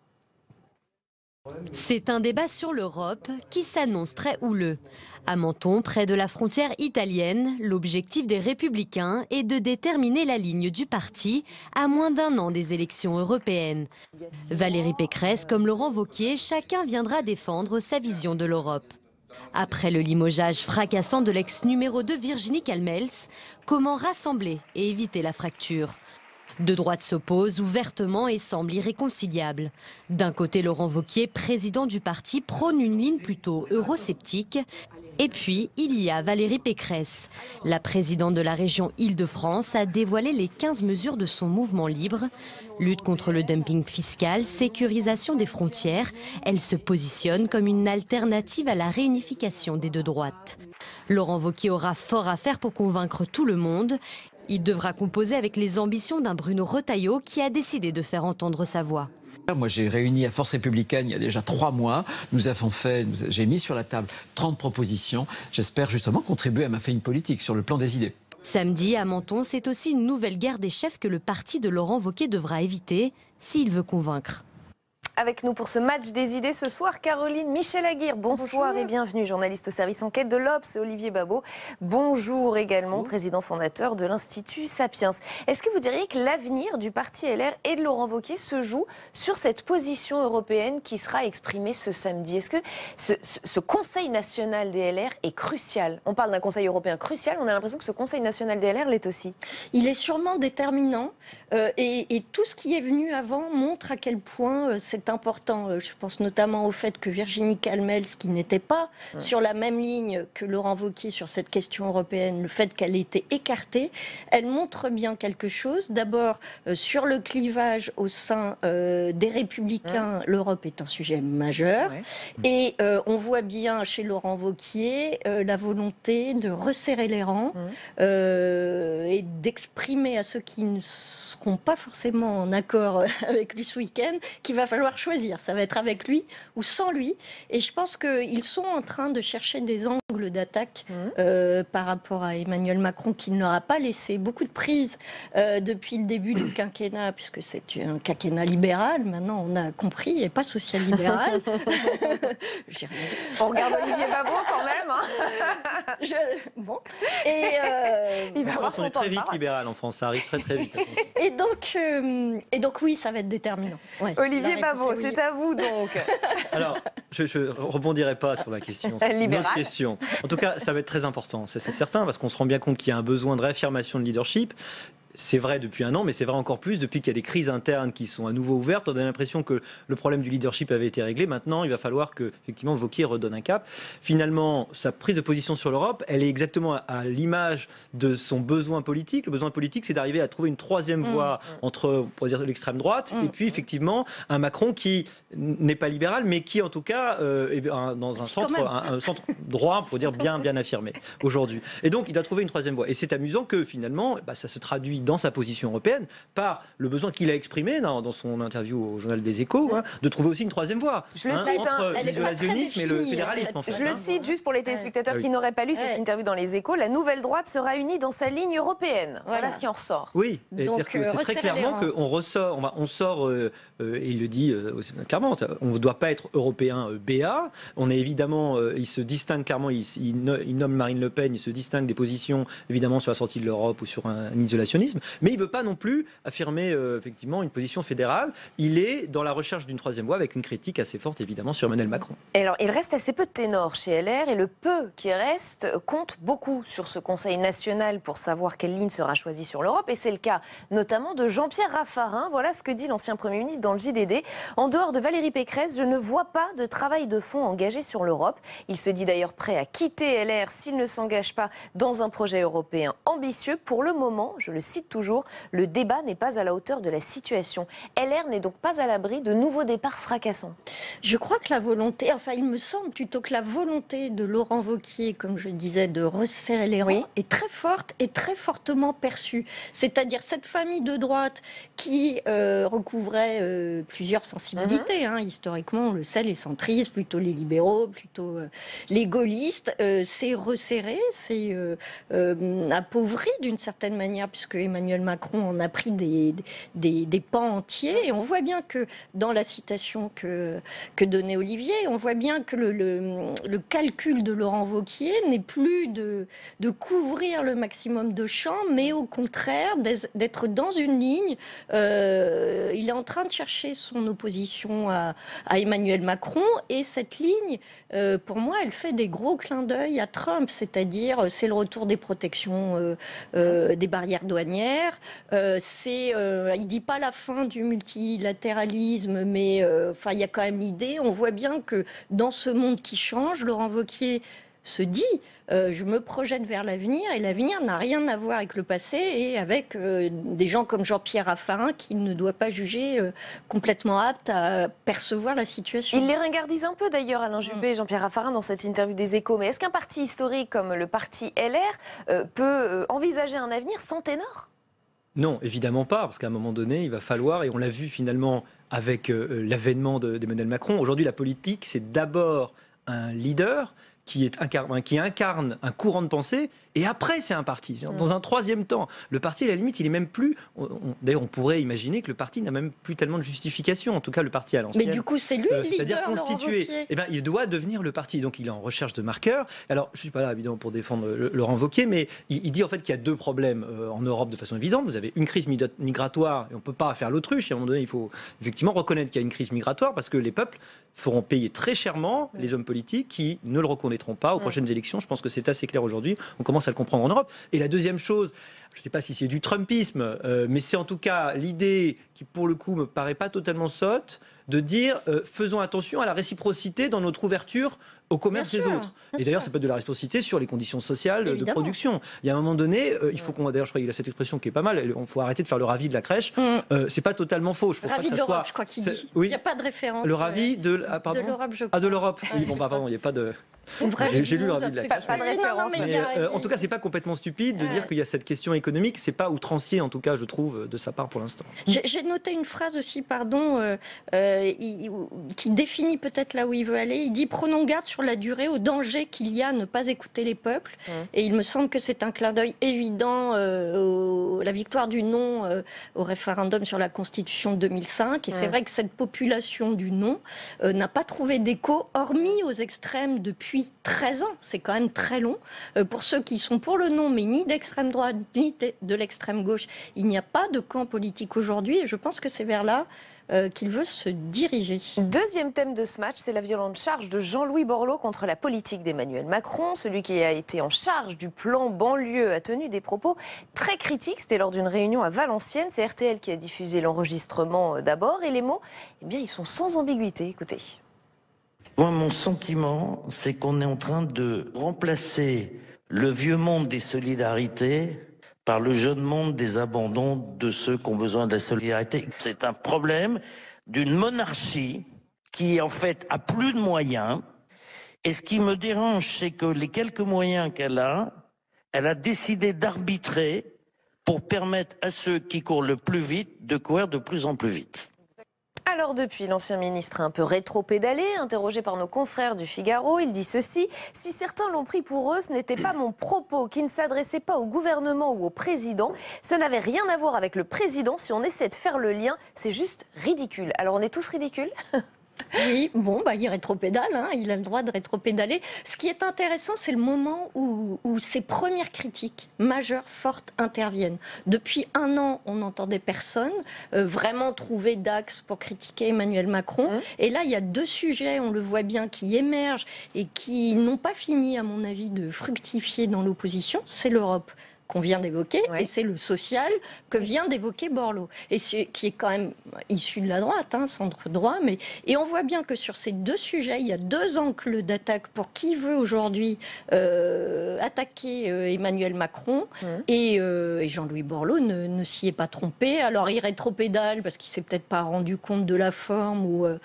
C'est un débat sur l'Europe qui s'annonce très houleux. À Menton, près de la frontière italienne, l'objectif des Républicains est de déterminer la ligne du parti à moins d'1 an des élections européennes. Valérie Pécresse comme Laurent Wauquiez, chacun viendra défendre sa vision de l'Europe. Après le limogeage fracassant de l'ex-numéro 2 Virginie Calmels, comment rassembler et éviter la fracture ? Deux droites s'opposent ouvertement et semblent irréconciliables. D'un côté, Laurent Wauquiez, président du parti, prône une ligne plutôt eurosceptique. Et puis, il y a Valérie Pécresse. La présidente de la région Île-de-France a dévoilé les 15 mesures de son mouvement libre. Lutte contre le dumping fiscal, sécurisation des frontières. Elle se positionne comme une alternative à la réunification des deux droites. Laurent Wauquiez aura fort à faire pour convaincre tout le monde. Il devra composer avec les ambitions d'un Bruno Retailleau qui a décidé de faire entendre sa voix. Moi, j'ai réuni à Force Républicaine il y a déjà 3 mois. J'ai mis sur la table 30 propositions. J'espère justement contribuer à ma famille politique sur le plan des idées. Samedi, à Menton, c'est aussi une nouvelle guerre des chefs que le parti de Laurent Wauquiez devra éviter s'il veut convaincre. Avec nous pour ce match des idées ce soir, Caroline Michel-Aguirre. Bonsoir et bienvenue, journaliste au service enquête de l'Obs, et Olivier Babot. Bonjour également, président fondateur de l'Institut Sapiens. Est-ce que vous diriez que l'avenir du parti LR et de Laurent Wauquiez se joue sur cette position européenne qui sera exprimée ce samedi? Est-ce que ce Conseil national des LR est crucial? On parle d'un Conseil européen crucial, on a l'impression que ce Conseil national des LR l'est aussi. Il est sûrement déterminant et tout ce qui est venu avant montre à quel point c'est important. Je pense notamment au fait que Virginie Calmels, qui n'était pas sur la même ligne que Laurent Wauquiez sur cette question européenne, le fait qu'elle ait été écartée, elle montre bien quelque chose. D'abord, sur le clivage au sein des Républicains, l'Europe est un sujet majeur. Et on voit bien chez Laurent Wauquiez la volonté de resserrer les rangs et d'exprimer à ceux qui ne seront pas forcément en accord avec lui ce week-end qu'il va falloir choisir. Ça va être avec lui ou sans lui. Et je pense qu'ils sont en train de chercher des angles d'attaque par rapport à Emmanuel Macron, qui ne leur a pas laissé beaucoup de prise depuis le début du quinquennat, puisque c'est un quinquennat libéral. Maintenant, on a compris, et pas social-libéral. On regarde Olivier Babot quand même. Bon. Il va avoir son temps. On est très vite libéral en France, ça arrive très très vite. Et donc oui, ça va être déterminant. Ouais. Olivier Babot, c'est à vous donc. Alors, je ne rebondirai pas sur la question. C'est une autre question. En tout cas, ça va être très important, c'est certain, parce qu'on se rend bien compte qu'il y a un besoin de réaffirmation de leadership. C'est vrai depuis 1 an, mais c'est vrai encore plus depuis qu'il y a des crises internes qui sont à nouveau ouvertes. On a l'impression que le problème du leadership avait été réglé. Maintenant, il va falloir que, effectivement, Wauquiez redonne un cap. Finalement, sa prise de position sur l'Europe, elle est exactement à l'image de son besoin politique. Le besoin politique, c'est d'arriver à trouver une 3e voie entre, pour dire, l'extrême droite et puis, effectivement, un Macron qui n'est pas libéral, mais qui, en tout cas, est dans un centre droit, pour dire bien affirmé aujourd'hui. Et donc, il a trouvé une 3e voie. Et c'est amusant que, finalement, ça se traduit dans sa position européenne par le besoin qu'il a exprimé dans son interview au journal des Échos, de trouver aussi une 3e voie. Je le cite, entre l'isolationnisme et le fédéralisme. En fait, je le cite juste pour les téléspectateurs qui n'auraient pas lu cette interview dans les Échos. La nouvelle droite sera unie dans sa ligne européenne. Voilà ce qui en ressort. Oui, c'est-à-dire que c'est très clairement qu'on sort, et il le dit clairement, on ne doit pas être européen BA. On est évidemment, il se distingue clairement, il nomme Marine Le Pen, il se distingue des positions évidemment sur la sortie de l'Europe ou sur un isolationnisme. nationalisme, mais il ne veut pas non plus affirmer effectivement une position fédérale. Il est dans la recherche d'une troisième voie avec une critique assez forte évidemment sur Emmanuel Macron. Et alors, il reste assez peu de ténors chez LR et le peu qui reste compte beaucoup sur ce Conseil national pour savoir quelle ligne sera choisie sur l'Europe. Et c'est le cas notamment de Jean-Pierre Raffarin. Voilà ce que dit l'ancien Premier ministre dans le JDD. En dehors de Valérie Pécresse, je ne vois pas de travail de fond engagé sur l'Europe. Il se dit d'ailleurs prêt à quitter LR s'il ne s'engage pas dans un projet européen ambitieux. Pour le moment, je le cite toujours, le débat n'est pas à la hauteur de la situation. LR n'est donc pas à l'abri de nouveaux départs fracassants. Je crois que la volonté, enfin il me semble plutôt que la volonté de Laurent Wauquiez, comme je disais, de resserrer les rangs, est très forte et très fortement perçue. C'est-à-dire cette famille de droite qui recouvrait plusieurs sensibilités. Historiquement, on le sait, les centristes, plutôt les libéraux, plutôt les gaullistes, s'est resserré, s'est appauvri d'une certaine manière, puisque Emmanuel Macron en a pris des pans entiers. Et on voit bien que dans la citation que donnait Olivier, on voit bien que le calcul de Laurent Wauquiez n'est plus de couvrir le maximum de champs, mais au contraire d'être dans une ligne. Il est en train de chercher son opposition à Emmanuel Macron, et cette ligne, pour moi, elle fait des gros clins d'œil à Trump, c'est-à-dire c'est le retour des protections, des barrières douanières, il dit pas la fin du multilatéralisme, mais il y a quand même l'idée, on voit bien que dans ce monde qui change, Laurent Wauquiez se dit je me projette vers l'avenir, et l'avenir n'a rien à voir avec le passé et avec des gens comme Jean-Pierre Raffarin qu'il ne doit pas juger complètement apte à percevoir la situation. Il les ringardise un peu d'ailleurs, Alain Juppé et Jean-Pierre Raffarin, dans cette interview des Échos. Mais est-ce qu'un parti historique comme le parti LR peut envisager un avenir sans ténor ? Non, évidemment pas, parce qu'à un moment donné, il va falloir, et on l'a vu finalement avec l'avènement d'Emmanuel Macron, aujourd'hui la politique, c'est d'abord un leader qui incarne un courant de pensée, et après c'est un parti. Dans un troisième temps, le parti, à la limite, il est même plus... D'ailleurs, on pourrait imaginer que le parti n'a même plus tellement de justification, en tout cas le parti à l'ancienne. Mais du coup, c'est lui le leader, c'est-à-dire constitué. Il doit devenir le parti, donc il est en recherche de marqueurs. Alors, je ne suis pas là, évidemment, pour défendre Laurent Wauquiez, mais il dit en fait qu'il y a deux problèmes en Europe de façon évidente. Vous avez une crise migratoire, et on ne peut pas faire l'autruche. À un moment donné, il faut effectivement reconnaître qu'il y a une crise migratoire, parce que les peuples feront payer très chèrement les hommes politiques qui ne le reconnaîtront pas aux prochaines élections. Je pense que c'est assez clair aujourd'hui. On commence à le comprendre en Europe. Et la deuxième chose, je ne sais pas si c'est du Trumpisme, mais c'est en tout cas l'idée qui, pour le coup, me paraît pas totalement sotte, de dire faisons attention à la réciprocité dans notre ouverture au commerce des autres. Et d'ailleurs, ça peut être de la réciprocité sur les conditions sociales de production. Il y a un moment donné, il faut qu'on... D'ailleurs, je crois qu'il a cette expression qui est pas mal, il faut arrêter de faire le ravi de la crèche. C'est pas totalement faux. Je pense ravi pas que de ça l'Europe, soit... je crois qu'il dit. Il n'y a pas de référence. Le ravi de... de l'Europe, je crois. Ah, de l'Europe. Oui, bon, pardon, il n'y a pas de... J'ai lu le ravi de la crèche. Pas de référence. En tout cas, c'est pas complètement stupide de dire qu'il y a cette question économique. C'est pas outrancier, en tout cas, je trouve, de sa part pour l'instant. J'ai noté une phrase aussi, qui définit peut-être là où il veut aller. Il dit « Prenons garde sur la durée au danger qu'il y a à ne pas écouter les peuples ». Et il me semble que c'est un clin d'œil évident la victoire du non au référendum sur la Constitution de 2005. Et c'est vrai que cette population du non n'a pas trouvé d'écho, hormis aux extrêmes depuis 13 ans. C'est quand même très long. Pour ceux qui sont pour le non, mais ni d'extrême droite, ni de l'extrême gauche, il n'y a pas de camp politique aujourd'hui. Et je pense que c'est vers là qu'il veut se diriger. Deuxième thème de ce match, c'est la violente charge de Jean-Louis Borloo contre la politique d'Emmanuel Macron. Celui qui a été en charge du plan banlieue a tenu des propos très critiques. C'était lors d'une réunion à Valenciennes. C'est RTL qui a diffusé l'enregistrement d'abord. Et les mots, eh bien, ils sont sans ambiguïté. Écoutez. Moi, mon sentiment, c'est qu'on est en train de remplacer le vieux monde des solidarités par le jeune monde des abandons de ceux qui ont besoin de la solidarité. C'est un problème d'une monarchie qui, en fait, a plus de moyens. Et ce qui me dérange, c'est que les quelques moyens qu'elle a décidé d'arbitrer pour permettre à ceux qui courent le plus vite de courir de plus en plus vite. Alors depuis, l'ancien ministre a un peu rétro-pédalé, interrogé par nos confrères du Figaro, il dit ceci: si certains l'ont pris pour eux, ce n'était pas mon propos, qui ne s'adressait pas au gouvernement ou au président. Ça n'avait rien à voir avec le président. Si on essaie de faire le lien, c'est juste ridicule. Alors on est tous ridicules. Oui, bon, il rétropédale, il a le droit de rétropédaler. Ce qui est intéressant, c'est le moment où ces premières critiques majeures, fortes, interviennent. Depuis un an, on n'entendait personne vraiment trouver d'axe pour critiquer Emmanuel Macron. Et là, il y a deux sujets, on le voit bien, qui émergent et qui n'ont pas fini, à mon avis, de fructifier dans l'opposition. C'est l'Europe qu'on vient d'évoquer, et c'est le social que vient d'évoquer Borloo, et qui est quand même issu de la droite, centre droit, et on voit bien que sur ces deux sujets, il y a deux angles d'attaque pour qui veut aujourd'hui attaquer Emmanuel Macron, et Jean-Louis Borloo ne s'y est pas trompé. Alors il rétropédale parce qu'il s'est peut-être pas rendu compte de la forme,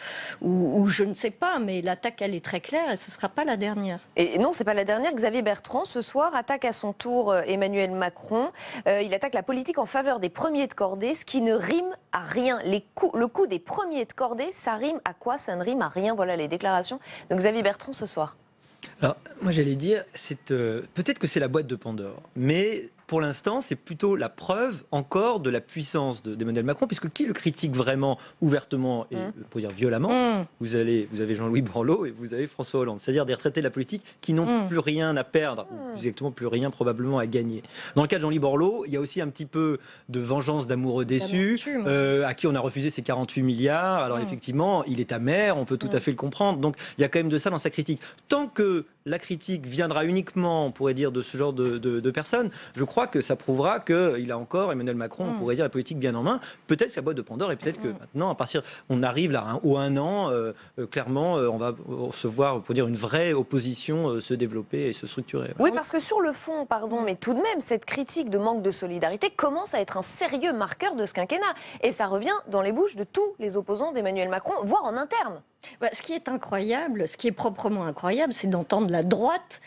ou je ne sais pas, mais l'attaque elle est très claire, et ce ne sera pas la dernière. Et non, c'est pas la dernière. Xavier Bertrand, ce soir, attaque à son tour Emmanuel Macron. Il attaque la politique en faveur des premiers de cordée, ce qui ne rime à rien. Le coup des premiers de cordée, ça rime à quoi? Ça ne rime à rien. Voilà les déclarations de Xavier Bertrand ce soir. Alors, moi j'allais dire, peut-être que c'est la boîte de Pandore, mais pour l'instant, c'est plutôt la preuve encore de la puissance d'Emmanuel Macron, puisque qui le critique vraiment ouvertement et, pour dire violemment, vous avez Jean-Louis Borloo et vous avez François Hollande, c'est-à-dire des retraités de la politique qui n'ont plus rien à perdre, ou plus exactement plus rien probablement à gagner. Dans le cas de Jean-Louis Borloo, il y a aussi un petit peu de vengeance d'amoureux déçus, à qui on a refusé ses 48 milliards. Alors effectivement, il est amer, on peut tout à fait le comprendre. Donc il y a quand même de ça dans sa critique. Tant que la critique viendra uniquement, on pourrait dire, de ce genre de personnes, je crois que ça prouvera qu'il a encore, Emmanuel Macron, on pourrait dire, la politique bien en main. Peut-être c'est la boîte de Pandore, et peut-être que maintenant, à partir, on arrive là au un an, clairement, on va se voir, pour dire, une vraie opposition se développer et se structurer. Oui, parce que sur le fond, pardon, mais tout de même, cette critique de manque de solidarité commence à être un sérieux marqueur de ce quinquennat. Et ça revient dans les bouches de tous les opposants d'Emmanuel Macron, voire en interne. Ce qui est incroyable, ce qui est proprement incroyable, c'est d'entendre la droite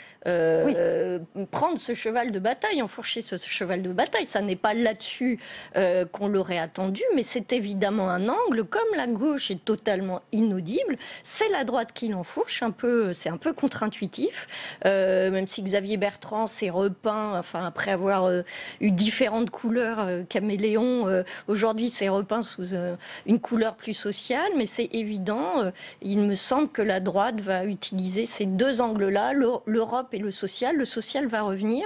prendre ce cheval de bataille, enfourcher ce cheval de bataille. Ça n'est pas là-dessus qu'on l'aurait attendu, mais c'est évidemment un angle. Comme la gauche est totalement inaudible, c'est la droite qui l'enfourche. C'est un peu contre-intuitif, même si Xavier Bertrand s'est repeint, après avoir eu différentes couleurs caméléon, aujourd'hui s'est repeint sous une couleur plus sociale, mais c'est évident. Il me semble que la droite va utiliser ces deux angles-là, l'Europe et le social. Le social va revenir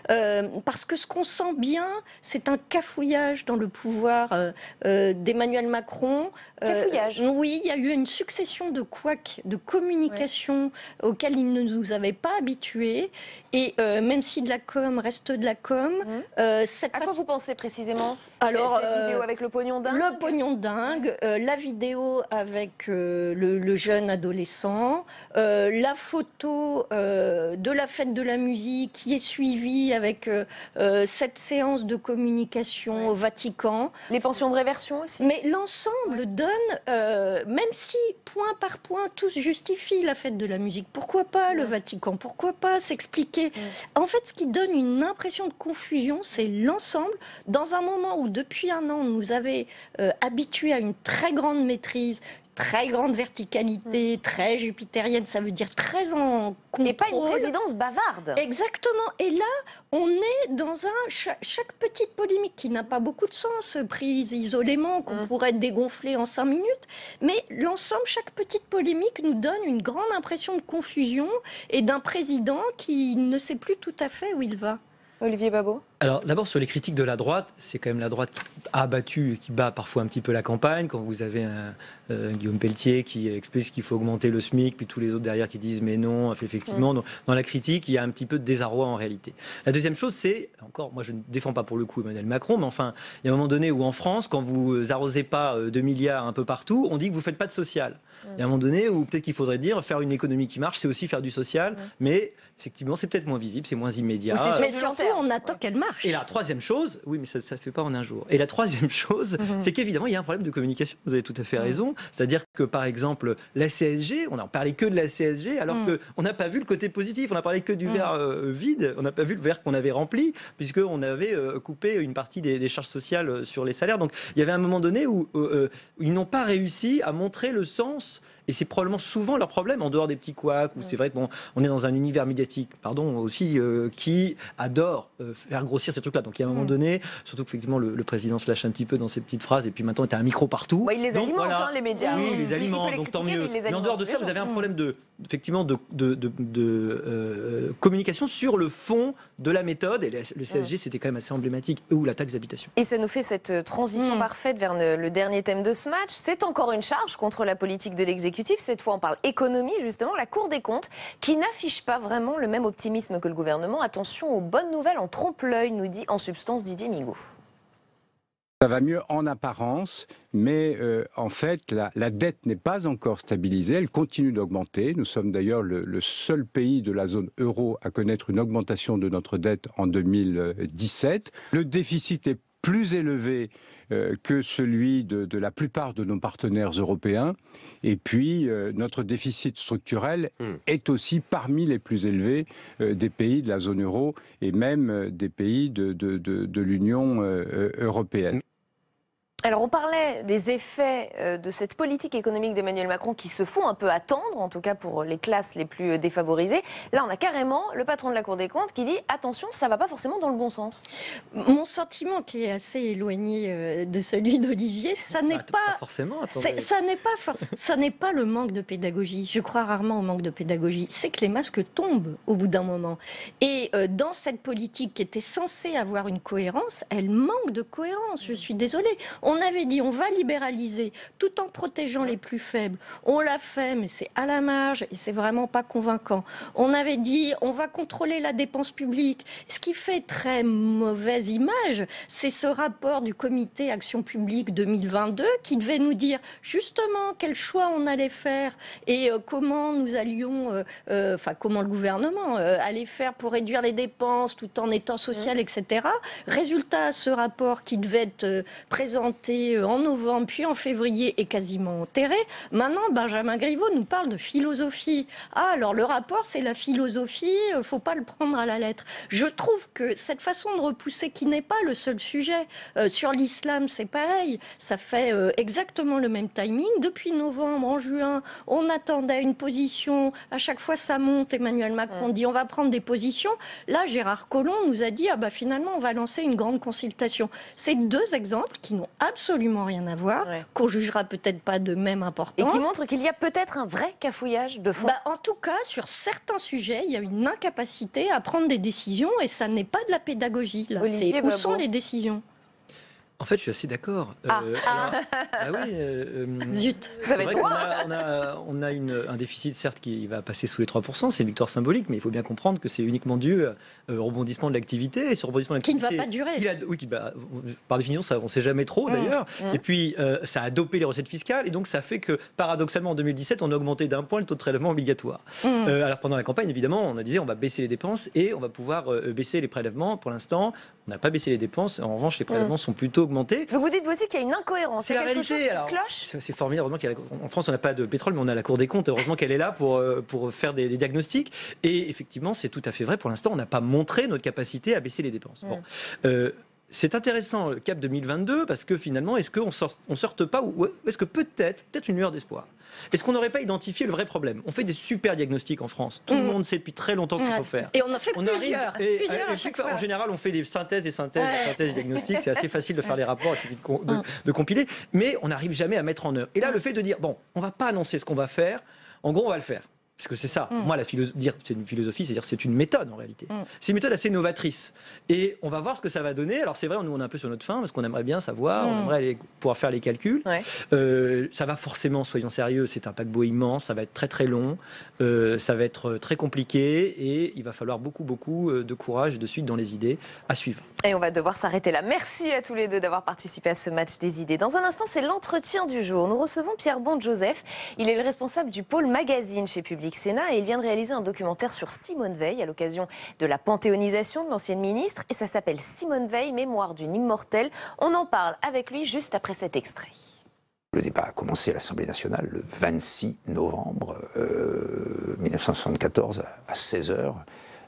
parce que ce qu'on sent bien, c'est un cafouillage dans le pouvoir d'Emmanuel Macron. Cafouillage. Oui, il y a eu une succession de couacs, de communication auxquelles il ne nous avait pas habitués. Et même si de la com reste de la com... à quoi vous pensez précisément? Alors, cette vidéo avec le pognon dingue? Le pognon dingue, la vidéo avec le jeune adolescent, la photo de la fête de la musique qui est suivie avec cette séance de communication au Vatican. Les pensions de réversion aussi. Mais l'ensemble donne, même si point par point tout se justifie la fête de la musique, pourquoi pas le Vatican, pourquoi pas s'expliquer. En fait, ce qui donne une impression de confusion, c'est l'ensemble, dans un moment où depuis un an, on nous avait habitués à une très grande maîtrise, très grande verticalité, très jupitérienne, ça veut dire très en contrôle. Et pas une présidence bavarde. Exactement. Et là, on est dans chaque petite polémique qui n'a pas beaucoup de sens, prise isolément, qu'on pourrait dégonfler en 5 minutes. Mais l'ensemble, chaque petite polémique nous donne une grande impression de confusion et d'un président qui ne sait plus tout à fait où il va. Olivier Babot. Alors d'abord sur les critiques de la droite, c'est quand même la droite qui a battu et qui bat parfois un petit peu la campagne. Quand vous avez un Guillaume Pelletier qui explique qu'il faut augmenter le SMIC, puis tous les autres derrière qui disent mais non, effectivement, dans la critique, il y a un petit peu de désarroi en réalité. La deuxième chose, c'est, encore, moi je ne défends pas pour le coup Emmanuel Macron, mais enfin, il y a un moment donné où en France, quand vous arrosez pas 2 milliards un peu partout, on dit que vous faites pas de social. Il y a un moment donné où peut-être qu'il faudrait dire faire une économie qui marche, c'est aussi faire du social, mais effectivement, c'est peut-être moins visible, c'est moins immédiat. Mais surtout, on attend qu'elle marche. Et la troisième chose, oui, mais ça ne fait pas en un jour. Et la troisième chose, c'est qu'évidemment, il y a un problème de communication. Vous avez tout à fait raison. C'est-à-dire que, par exemple, la CSG, on n'a parlé que de la CSG, alors qu'on n'a pas vu le côté positif. On n'a parlé que du verre vide. On n'a pas vu le verre qu'on avait rempli, puisqu'on avait coupé une partie des charges sociales sur les salaires. Donc, il y avait un moment donné où ils n'ont pas réussi à montrer le sens Et c'est probablement souvent leur problème, en dehors des petits couacs, où c'est vrai qu'on est dans un univers médiatique, aussi, qui adore faire grossir ces trucs-là. Donc, il y a un moment donné, surtout qu'effectivement, le président se lâche un petit peu dans ses petites phrases, et puis maintenant, il a un micro partout. Il les alimente, les médias. Oui, il les alimente, donc tant mieux. Mais en dehors de ça, vous avez un problème de communication sur le fond de la méthode. Et le CSG, c'était quand même assez emblématique, ou la taxe d'habitation. Et ça nous fait cette transition parfaite vers le dernier thème de ce match. C'est encore une charge contre la politique de l'exécutif. Cette fois, on parle économie, justement. La Cour des comptes, qui n'affiche pas vraiment le même optimisme que le gouvernement. Attention aux bonnes nouvelles en trompe-l'œil, nous dit en substance Didier Migaud. Ça va mieux en apparence, mais en fait, la dette n'est pas encore stabilisée, elle continue d'augmenter. Nous sommes d'ailleurs le seul pays de la zone euro à connaître une augmentation de notre dette en 2017. Le déficit est plus élevé que celui de la plupart de nos partenaires européens. Et puis, notre déficit structurel est aussi parmi les plus élevés des pays de la zone euro et même des pays de l'Union européenne. Alors on parlait des effets de cette politique économique d'Emmanuel Macron qui se font un peu attendre, en tout cas pour les classes les plus défavorisées. Là on a carrément le patron de la Cour des comptes qui dit attention, ça ne va pas forcément dans le bon sens. Mon sentiment qui est assez éloigné de celui d'Olivier, ça n'est pas forcément. Ça n'est pas le manque de pédagogie. Je crois rarement au manque de pédagogie. C'est que les masques tombent au bout d'un moment. Et dans cette politique qui était censée avoir une cohérence, elle manque de cohérence. Je suis désolée. On avait dit on va libéraliser tout en protégeant les plus faibles. On l'a fait, mais c'est à la marge et c'est vraiment pas convaincant. On avait dit on va contrôler la dépense publique. Ce qui fait très mauvaise image, c'est ce rapport du comité Action publique 2022 qui devait nous dire justement quel choix on allait faire et comment nous allions, comment le gouvernement allait faire pour réduire les dépenses tout en étant social, etc. Résultat, ce rapport qui devait être présenté en novembre, puis en février, est quasiment enterré. Maintenant, Benjamin Griveaux nous parle de philosophie. Ah, alors le rapport, c'est la philosophie, faut pas le prendre à la lettre. Je trouve que cette façon de repousser, qui n'est pas le seul sujet, sur l'islam, c'est pareil. Ça fait exactement le même timing. Depuis novembre, en juin, on attendait une position. À chaque fois, ça monte. Emmanuel Macron dit on va prendre des positions. Là, Gérard Collomb nous a dit finalement, on va lancer une grande consultation. C'est deux exemples qui n'ont absolument rien à voir, qu'on jugera peut-être pas de même importance. Et qui montre qu'il y a peut-être un vrai cafouillage de fond. En tout cas, sur certains sujets, il y a une incapacité à prendre des décisions et ça n'est pas de la pédagogie. Là. Olivier, où sont les décisions ? En fait, je suis assez d'accord. Zut. C'est vrai qu'on a un déficit, certes, qui va passer sous les 3%. C'est une victoire symbolique, mais il faut bien comprendre que c'est uniquement dû au rebondissement de l'activité. Et ce rebondissement de l'activité, qui ne va pas durer. Par définition, on ne sait jamais trop, d'ailleurs. Et puis, ça a dopé les recettes fiscales. Et donc, ça fait que, paradoxalement, en 2017, on a augmenté d'1 point le taux de prélèvement obligatoire. Alors, pendant la campagne, évidemment, on a dit on va baisser les dépenses et on va pouvoir baisser les prélèvements. Pour l'instant, on n'a pas baissé les dépenses. En revanche, les prélèvements sont plutôt augmentés. Donc vous dites aussi qu'il y a une incohérence. C'est la réalité. C'est formidable. En France, on n'a pas de pétrole, mais on a la Cour des comptes. Heureusement qu'elle est là pour faire des diagnostics. Et effectivement, c'est tout à fait vrai. Pour l'instant, on n'a pas montré notre capacité à baisser les dépenses. Bon. C'est intéressant le cap 2022 parce que finalement, est-ce qu'on ne sorte pas ou est-ce que peut-être une lueur d'espoir? Est-ce qu'on n'aurait pas identifié le vrai problème? On fait des super diagnostics en France. Tout le monde sait depuis très longtemps ce qu'il faut faire. Et on en fait plusieurs. En général, on fait des synthèses des diagnostics. C'est assez facile de faire les rapports et de compiler. Mais on n'arrive jamais à mettre en œuvre. Et là, le fait de dire, bon, on ne va pas annoncer ce qu'on va faire. En gros, on va le faire. Parce que c'est ça. Moi, dire c'est une philosophie, c'est-à-dire c'est une méthode en réalité. C'est une méthode assez novatrice. Et on va voir ce que ça va donner. Alors c'est vrai, nous on est un peu sur notre faim parce qu'on aimerait bien savoir, on aimerait pouvoir faire les calculs. Ça va forcément, soyons sérieux, c'est un paquebot immense, ça va être très très long, ça va être très compliqué et il va falloir beaucoup de courage et de suite dans les idées à suivre. Et on va devoir s'arrêter là. Merci à tous les deux d'avoir participé à ce match des idées. Dans un instant, c'est l'entretien du jour. Nous recevons Pierre Bond-Joseph. Il est le responsable du pôle magazine chez Public Sénat et il vient de réaliser un documentaire sur Simone Veil à l'occasion de la panthéonisation de l'ancienne ministre. Et ça s'appelle Simone Veil, mémoire d'une immortelle. On en parle avec lui juste après cet extrait. Le débat a commencé à l'Assemblée nationale le 26 novembre 1974 à 16h.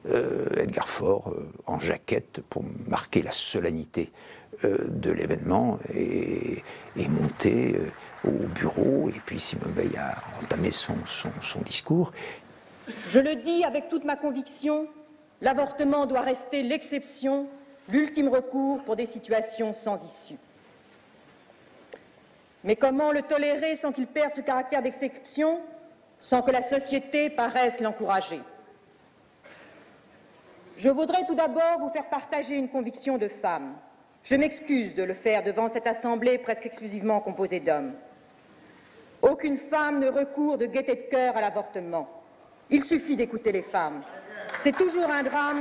Edgar Faure en jaquette pour marquer la solennité de l'événement est monté au bureau, et puis Simone Veil a entamé son discours. Je le dis avec toute ma conviction, l'avortement doit rester l'exception, l'ultime recours pour des situations sans issue. Mais comment le tolérer sans qu'il perde ce caractère d'exception, sans que la société paraisse l'encourager? Je voudrais tout d'abord vous faire partager une conviction de femme. Je m'excuse de le faire devant cette assemblée presque exclusivement composée d'hommes. Aucune femme ne recourt de gaieté de cœur à l'avortement. Il suffit d'écouter les femmes. C'est toujours un drame.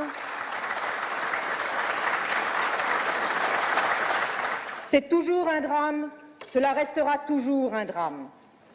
C'est toujours un drame. Cela restera toujours un drame.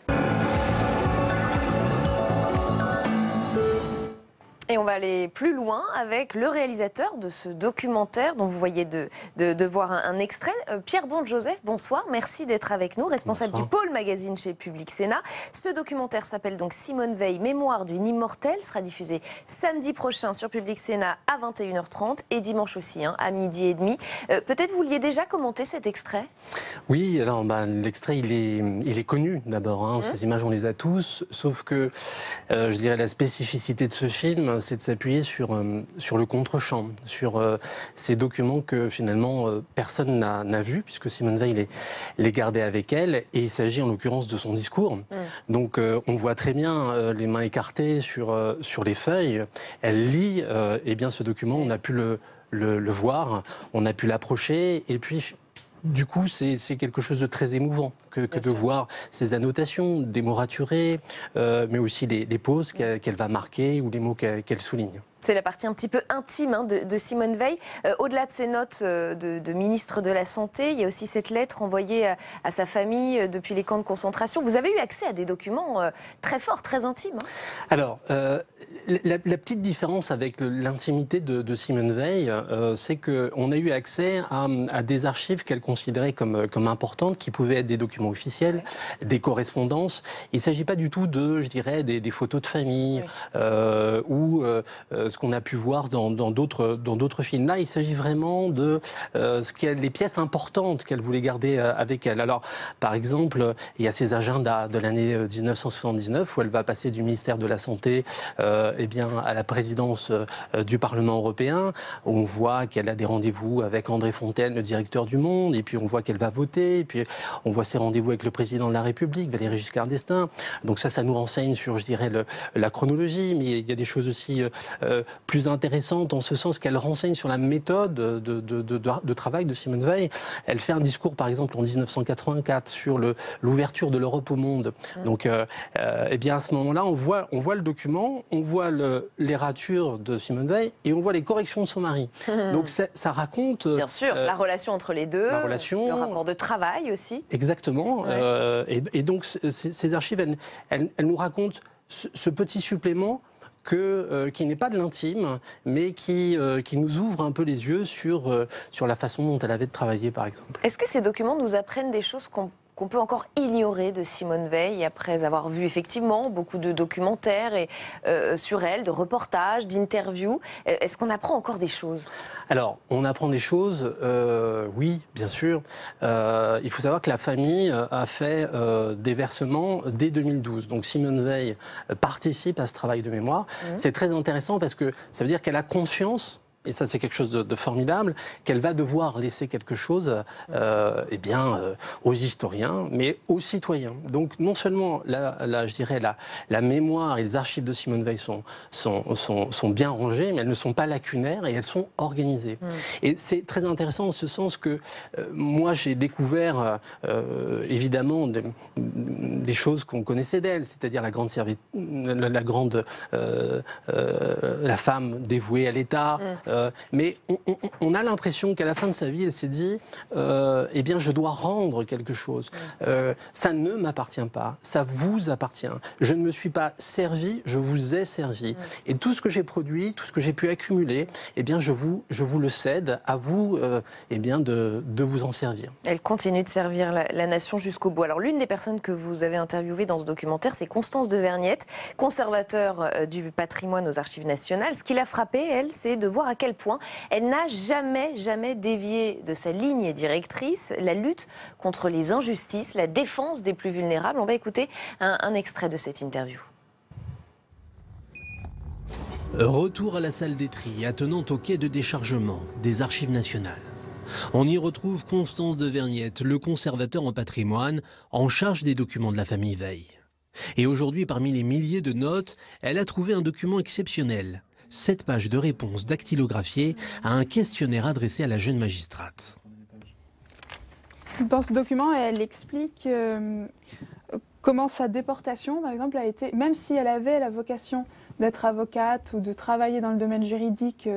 Et on va aller plus loin avec le réalisateur de ce documentaire dont vous voyez de voir un extrait. Pierre Bonde-Joseph, bonsoir, merci d'être avec nous, responsable du pôle magazine chez Public Sénat. Ce documentaire s'appelle donc Simone Veil, Mémoire d'une immortelle, sera diffusé samedi prochain sur Public Sénat à 21h30 et dimanche aussi, à 12h30. Peut-être vous vouliez déjà commenter cet extrait? Oui, alors l'extrait il est connu d'abord, ces images on les a tous, sauf que je dirais la spécificité de ce film, c'est de s'appuyer sur le contre-champ, sur ces documents que finalement personne n'a vus, puisque Simone Veil les gardait avec elle, et il s'agit en l'occurrence de son discours. Donc on voit très bien les mains écartées sur les feuilles, elle lit, et bien ce document, on a pu le voir, on a pu l'approcher, et puis du coup, c'est quelque chose de très émouvant que de voir ces annotations, des mots raturés, mais aussi les pauses qu'elle va marquer ou les mots qu'elle souligne. C'est la partie un petit peu intime de Simone Veil. Au-delà de ces notes de ministre de la Santé, il y a aussi cette lettre envoyée à sa famille depuis les camps de concentration. Vous avez eu accès à des documents très forts, très intimes. Alors, la petite différence avec l'intimité de Simone Veil, c'est qu'on a eu accès à des archives qu'elle considérait comme importantes, qui pouvaient être des documents officiels, des correspondances. Il ne s'agit pas du tout de, je dirais, des photos de famille ou ce qu'on a pu voir dans d'autres films. Là, il s'agit vraiment de les pièces importantes qu'elle voulait garder avec elle. Alors, par exemple, il y a ces agendas de l'année 1979 où elle va passer du ministère de la Santé à la présidence du Parlement européen. On voit qu'elle a des rendez-vous avec André Fontaine, le directeur du Monde, et puis on voit qu'elle va voter, et puis on voit ses rendez-vous avec le président de la République, Valéry Giscard d'Estaing. Donc ça nous renseigne sur, je dirais, la chronologie, mais il y a des choses aussi plus intéressante en ce sens qu'elle renseigne sur la méthode de travail de Simone Veil. Elle fait un discours, par exemple, en 1984 sur l'ouverture de l'Europe au monde. Donc, à ce moment-là, on voit le document, on voit les ratures de Simone Veil et on voit les corrections de son mari. Donc, ça raconte... Bien sûr, la relation entre les deux, le rapport de travail aussi. Exactement. Et donc, ces archives, elles nous racontent ce petit supplément qui n'est pas de l'intime, mais qui nous ouvre un peu les yeux sur la façon dont elle avait de travailler, par exemple. Est-ce que ces documents nous apprennent des choses qu'on peut encore ignorer de Simone Veil, après avoir vu effectivement beaucoup de documentaires sur elle, de reportages, d'interviews? Est-ce qu'on apprend encore des choses? Alors, on apprend des choses, oui, bien sûr. Il faut savoir que la famille a fait des versements dès 2012. Donc Simone Veil participe à ce travail de mémoire. C'est très intéressant parce que ça veut dire qu'elle a confiance, et ça c'est quelque chose de formidable, qu'elle va devoir laisser quelque chose aux historiens, mais aux citoyens. Donc non seulement je dirais la mémoire et les archives de Simone Veil sont bien rangées, mais elles ne sont pas lacunaires et elles sont organisées. Et c'est très intéressant en ce sens que moi j'ai découvert évidemment des choses qu'on connaissait d'elle, c'est-à-dire la femme dévouée à l'État, Mais on a l'impression qu'à la fin de sa vie, elle s'est dit eh bien, je dois rendre quelque chose. Ça ne m'appartient pas, ça vous appartient. Je ne me suis pas servi, je vous ai servi. Et tout ce que j'ai produit, tout ce que j'ai pu accumuler, eh bien, je vous le cède, à vous eh bien, de vous en servir. Elle continue de servir la nation jusqu'au bout. Alors, l'une des personnes que vous avez interviewées dans ce documentaire, c'est Constance de Vergnette, conservateur du patrimoine aux Archives nationales. Ce qui l'a frappée, elle, c'est de voir à quel point elle n'a jamais dévié de sa ligne directrice, la lutte contre les injustices, la défense des plus vulnérables. On va écouter un extrait de cette interview. Retour à la salle des tri, attenante au quai de déchargement des Archives nationales. On y retrouve Constance de Vergnette, le conservateur en patrimoine, en charge des documents de la famille Veil. Et aujourd'hui, parmi les milliers de notes, elle a trouvé un document exceptionnel. 7 pages de réponses dactylographiées à un questionnaire adressé à la jeune magistrate. Dans ce document, elle explique comment sa déportation, par exemple, a été, même si elle avait la vocation d'être avocate ou de travailler dans le domaine juridique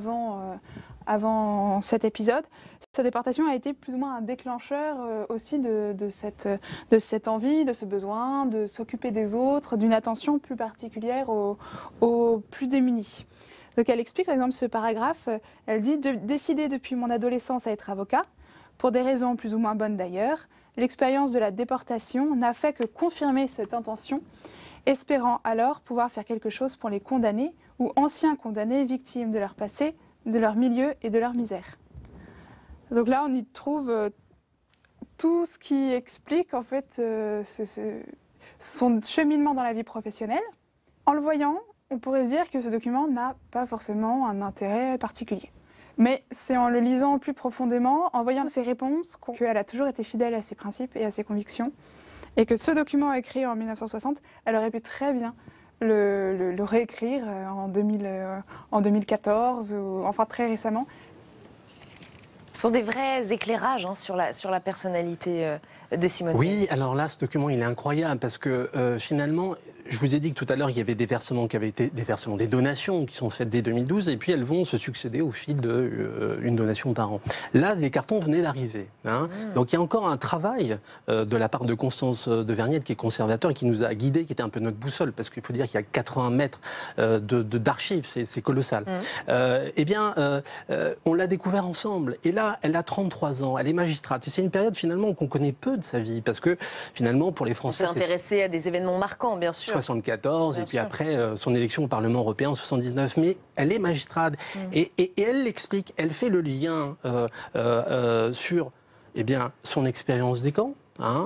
avant cet épisode, sa déportation a été plus ou moins un déclencheur aussi de cette envie, de ce besoin de s'occuper des autres, d'une attention plus particulière aux plus démunis. Donc elle explique par exemple ce paragraphe, elle dit « Décidé depuis mon adolescence à être avocat, pour des raisons plus ou moins bonnes d'ailleurs, l'expérience de la déportation n'a fait que confirmer cette intention, espérant alors pouvoir faire quelque chose pour les condamnés ou anciens condamnés victimes de leur passé, de leur milieu et de leur misère. » Donc là, on y trouve tout ce qui explique en fait son cheminement dans la vie professionnelle. En le voyant, on pourrait se dire que ce document n'a pas forcément un intérêt particulier. Mais c'est en le lisant plus profondément, en voyant ses réponses, qu'elle a toujours été fidèle à ses principes et à ses convictions. Et que ce document écrit en 1960, elle aurait pu très bien le réécrire en 2014, ou enfin très récemment. Ce sont des vrais éclairages sur la personnalité de Simone Veil. Oui, alors là, ce document, il est incroyable parce que finalement, je vous ai dit que tout à l'heure, il y avait des versements qui avaient été des donations qui sont faites dès 2012 et puis elles vont se succéder au fil d'une donation par an. Là, les cartons venaient d'arriver. Donc il y a encore un travail de la part de Constance de Vergnette qui est conservateur et qui nous a guidés, qui était un peu notre boussole parce qu'il faut dire qu'il y a 80 mètres d'archives, c'est colossal. Eh bien, on l'a découvert ensemble et là, elle a 33 ans, elle est magistrate et c'est une période finalement qu'on connaît peu de sa vie parce que finalement, pour les Français... On s'est intéressé à des événements marquants, bien sûr. 74 et puis après son élection au Parlement européen en 79. Mais elle est magistrate et elle l'explique, elle fait le lien sur son expérience des camps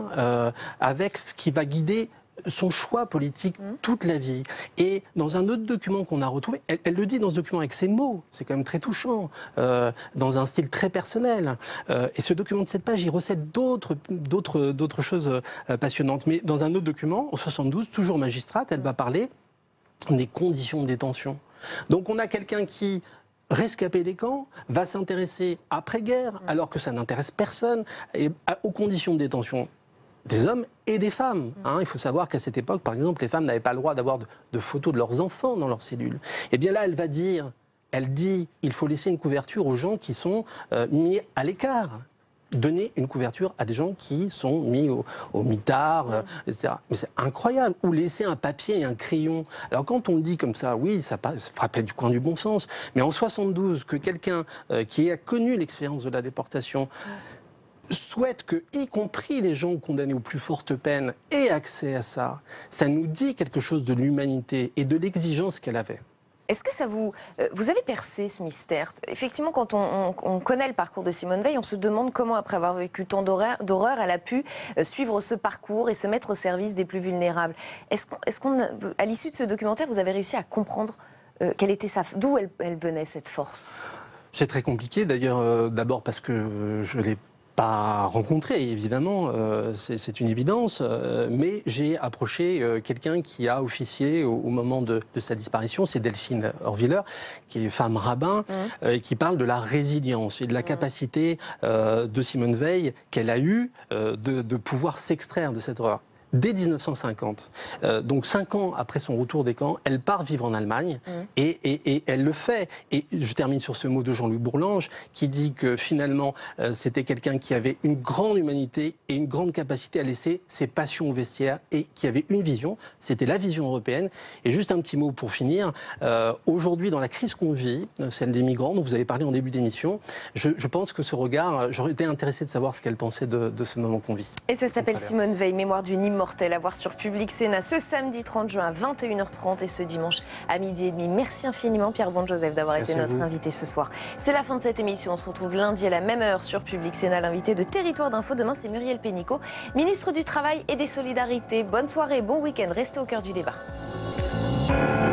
avec ce qui va guider son choix politique toute la vie. Et dans un autre document qu'on a retrouvé, elle le dit dans ce document avec ses mots, c'est quand même très touchant, dans un style très personnel. Et ce document de 7 pages, il recèle d'autres choses passionnantes. Mais dans un autre document, en 72, toujours magistrate, elle va parler des conditions de détention. Donc on a quelqu'un qui, rescapé des camps, va s'intéresser après-guerre, alors que ça n'intéresse personne, aux conditions de détention des hommes et des femmes. Il faut savoir qu'à cette époque, par exemple, les femmes n'avaient pas le droit d'avoir de photos de leurs enfants dans leurs cellules. Et bien là, elle dit, il faut laisser une couverture aux gens qui sont mis à l'écart. Donner une couverture à des gens qui sont mis au mitard, etc. Mais c'est incroyable. Ou laisser un papier et un crayon. Alors quand on le dit comme ça, oui, ça frappait du coin du bon sens. Mais en 72, que quelqu'un qui a connu l'expérience de la déportation souhaite que, y compris les gens condamnés aux plus fortes peines, aient accès à ça, ça nous dit quelque chose de l'humanité et de l'exigence qu'elle avait. Est-ce que ça vous avez percé ce mystère? Effectivement, quand on connaît le parcours de Simone Veil, on se demande comment, après avoir vécu tant d'horreur, elle a pu suivre ce parcours et se mettre au service des plus vulnérables. Est-ce qu'on, à l'issue de ce documentaire, vous avez réussi à comprendre d'où elle venait cette force? C'est très compliqué, d'ailleurs, d'abord parce que je l'ai pas rencontré, évidemment, c'est une évidence, mais j'ai approché quelqu'un qui a officié au moment de sa disparition, c'est Delphine Horviller, qui est femme rabbin, et qui parle de la résilience et de la capacité de Simone Veil qu'elle a eue de pouvoir s'extraire de cette horreur. dès 1950. Donc 5 ans après son retour des camps, elle part vivre en Allemagne et elle le fait. Et je termine sur ce mot de Jean-Luc Bourlange qui dit que finalement c'était quelqu'un qui avait une grande humanité et une grande capacité à laisser ses passions au vestiaire et qui avait une vision, c'était la vision européenne. Et juste un petit mot pour finir, aujourd'hui dans la crise qu'on vit, celle des migrants dont vous avez parlé en début d'émission, je pense que ce regard, j'aurais été intéressé de savoir ce qu'elle pensait de ce moment qu'on vit. Et ça s'appelle Simone Veil, Mémoire d'une immortelle, à voir sur Public Sénat ce samedi 30 juin à 21h30 et ce dimanche à 12h30. Merci infiniment Pierre Bon-Joseph d'avoir été notre invité ce soir. C'est la fin de cette émission. On se retrouve lundi à la même heure sur Public Sénat. L'invité de Territoire d'Info demain, c'est Muriel Pénicaud, ministre du Travail et des Solidarités. Bonne soirée, bon week-end. Restez au cœur du débat.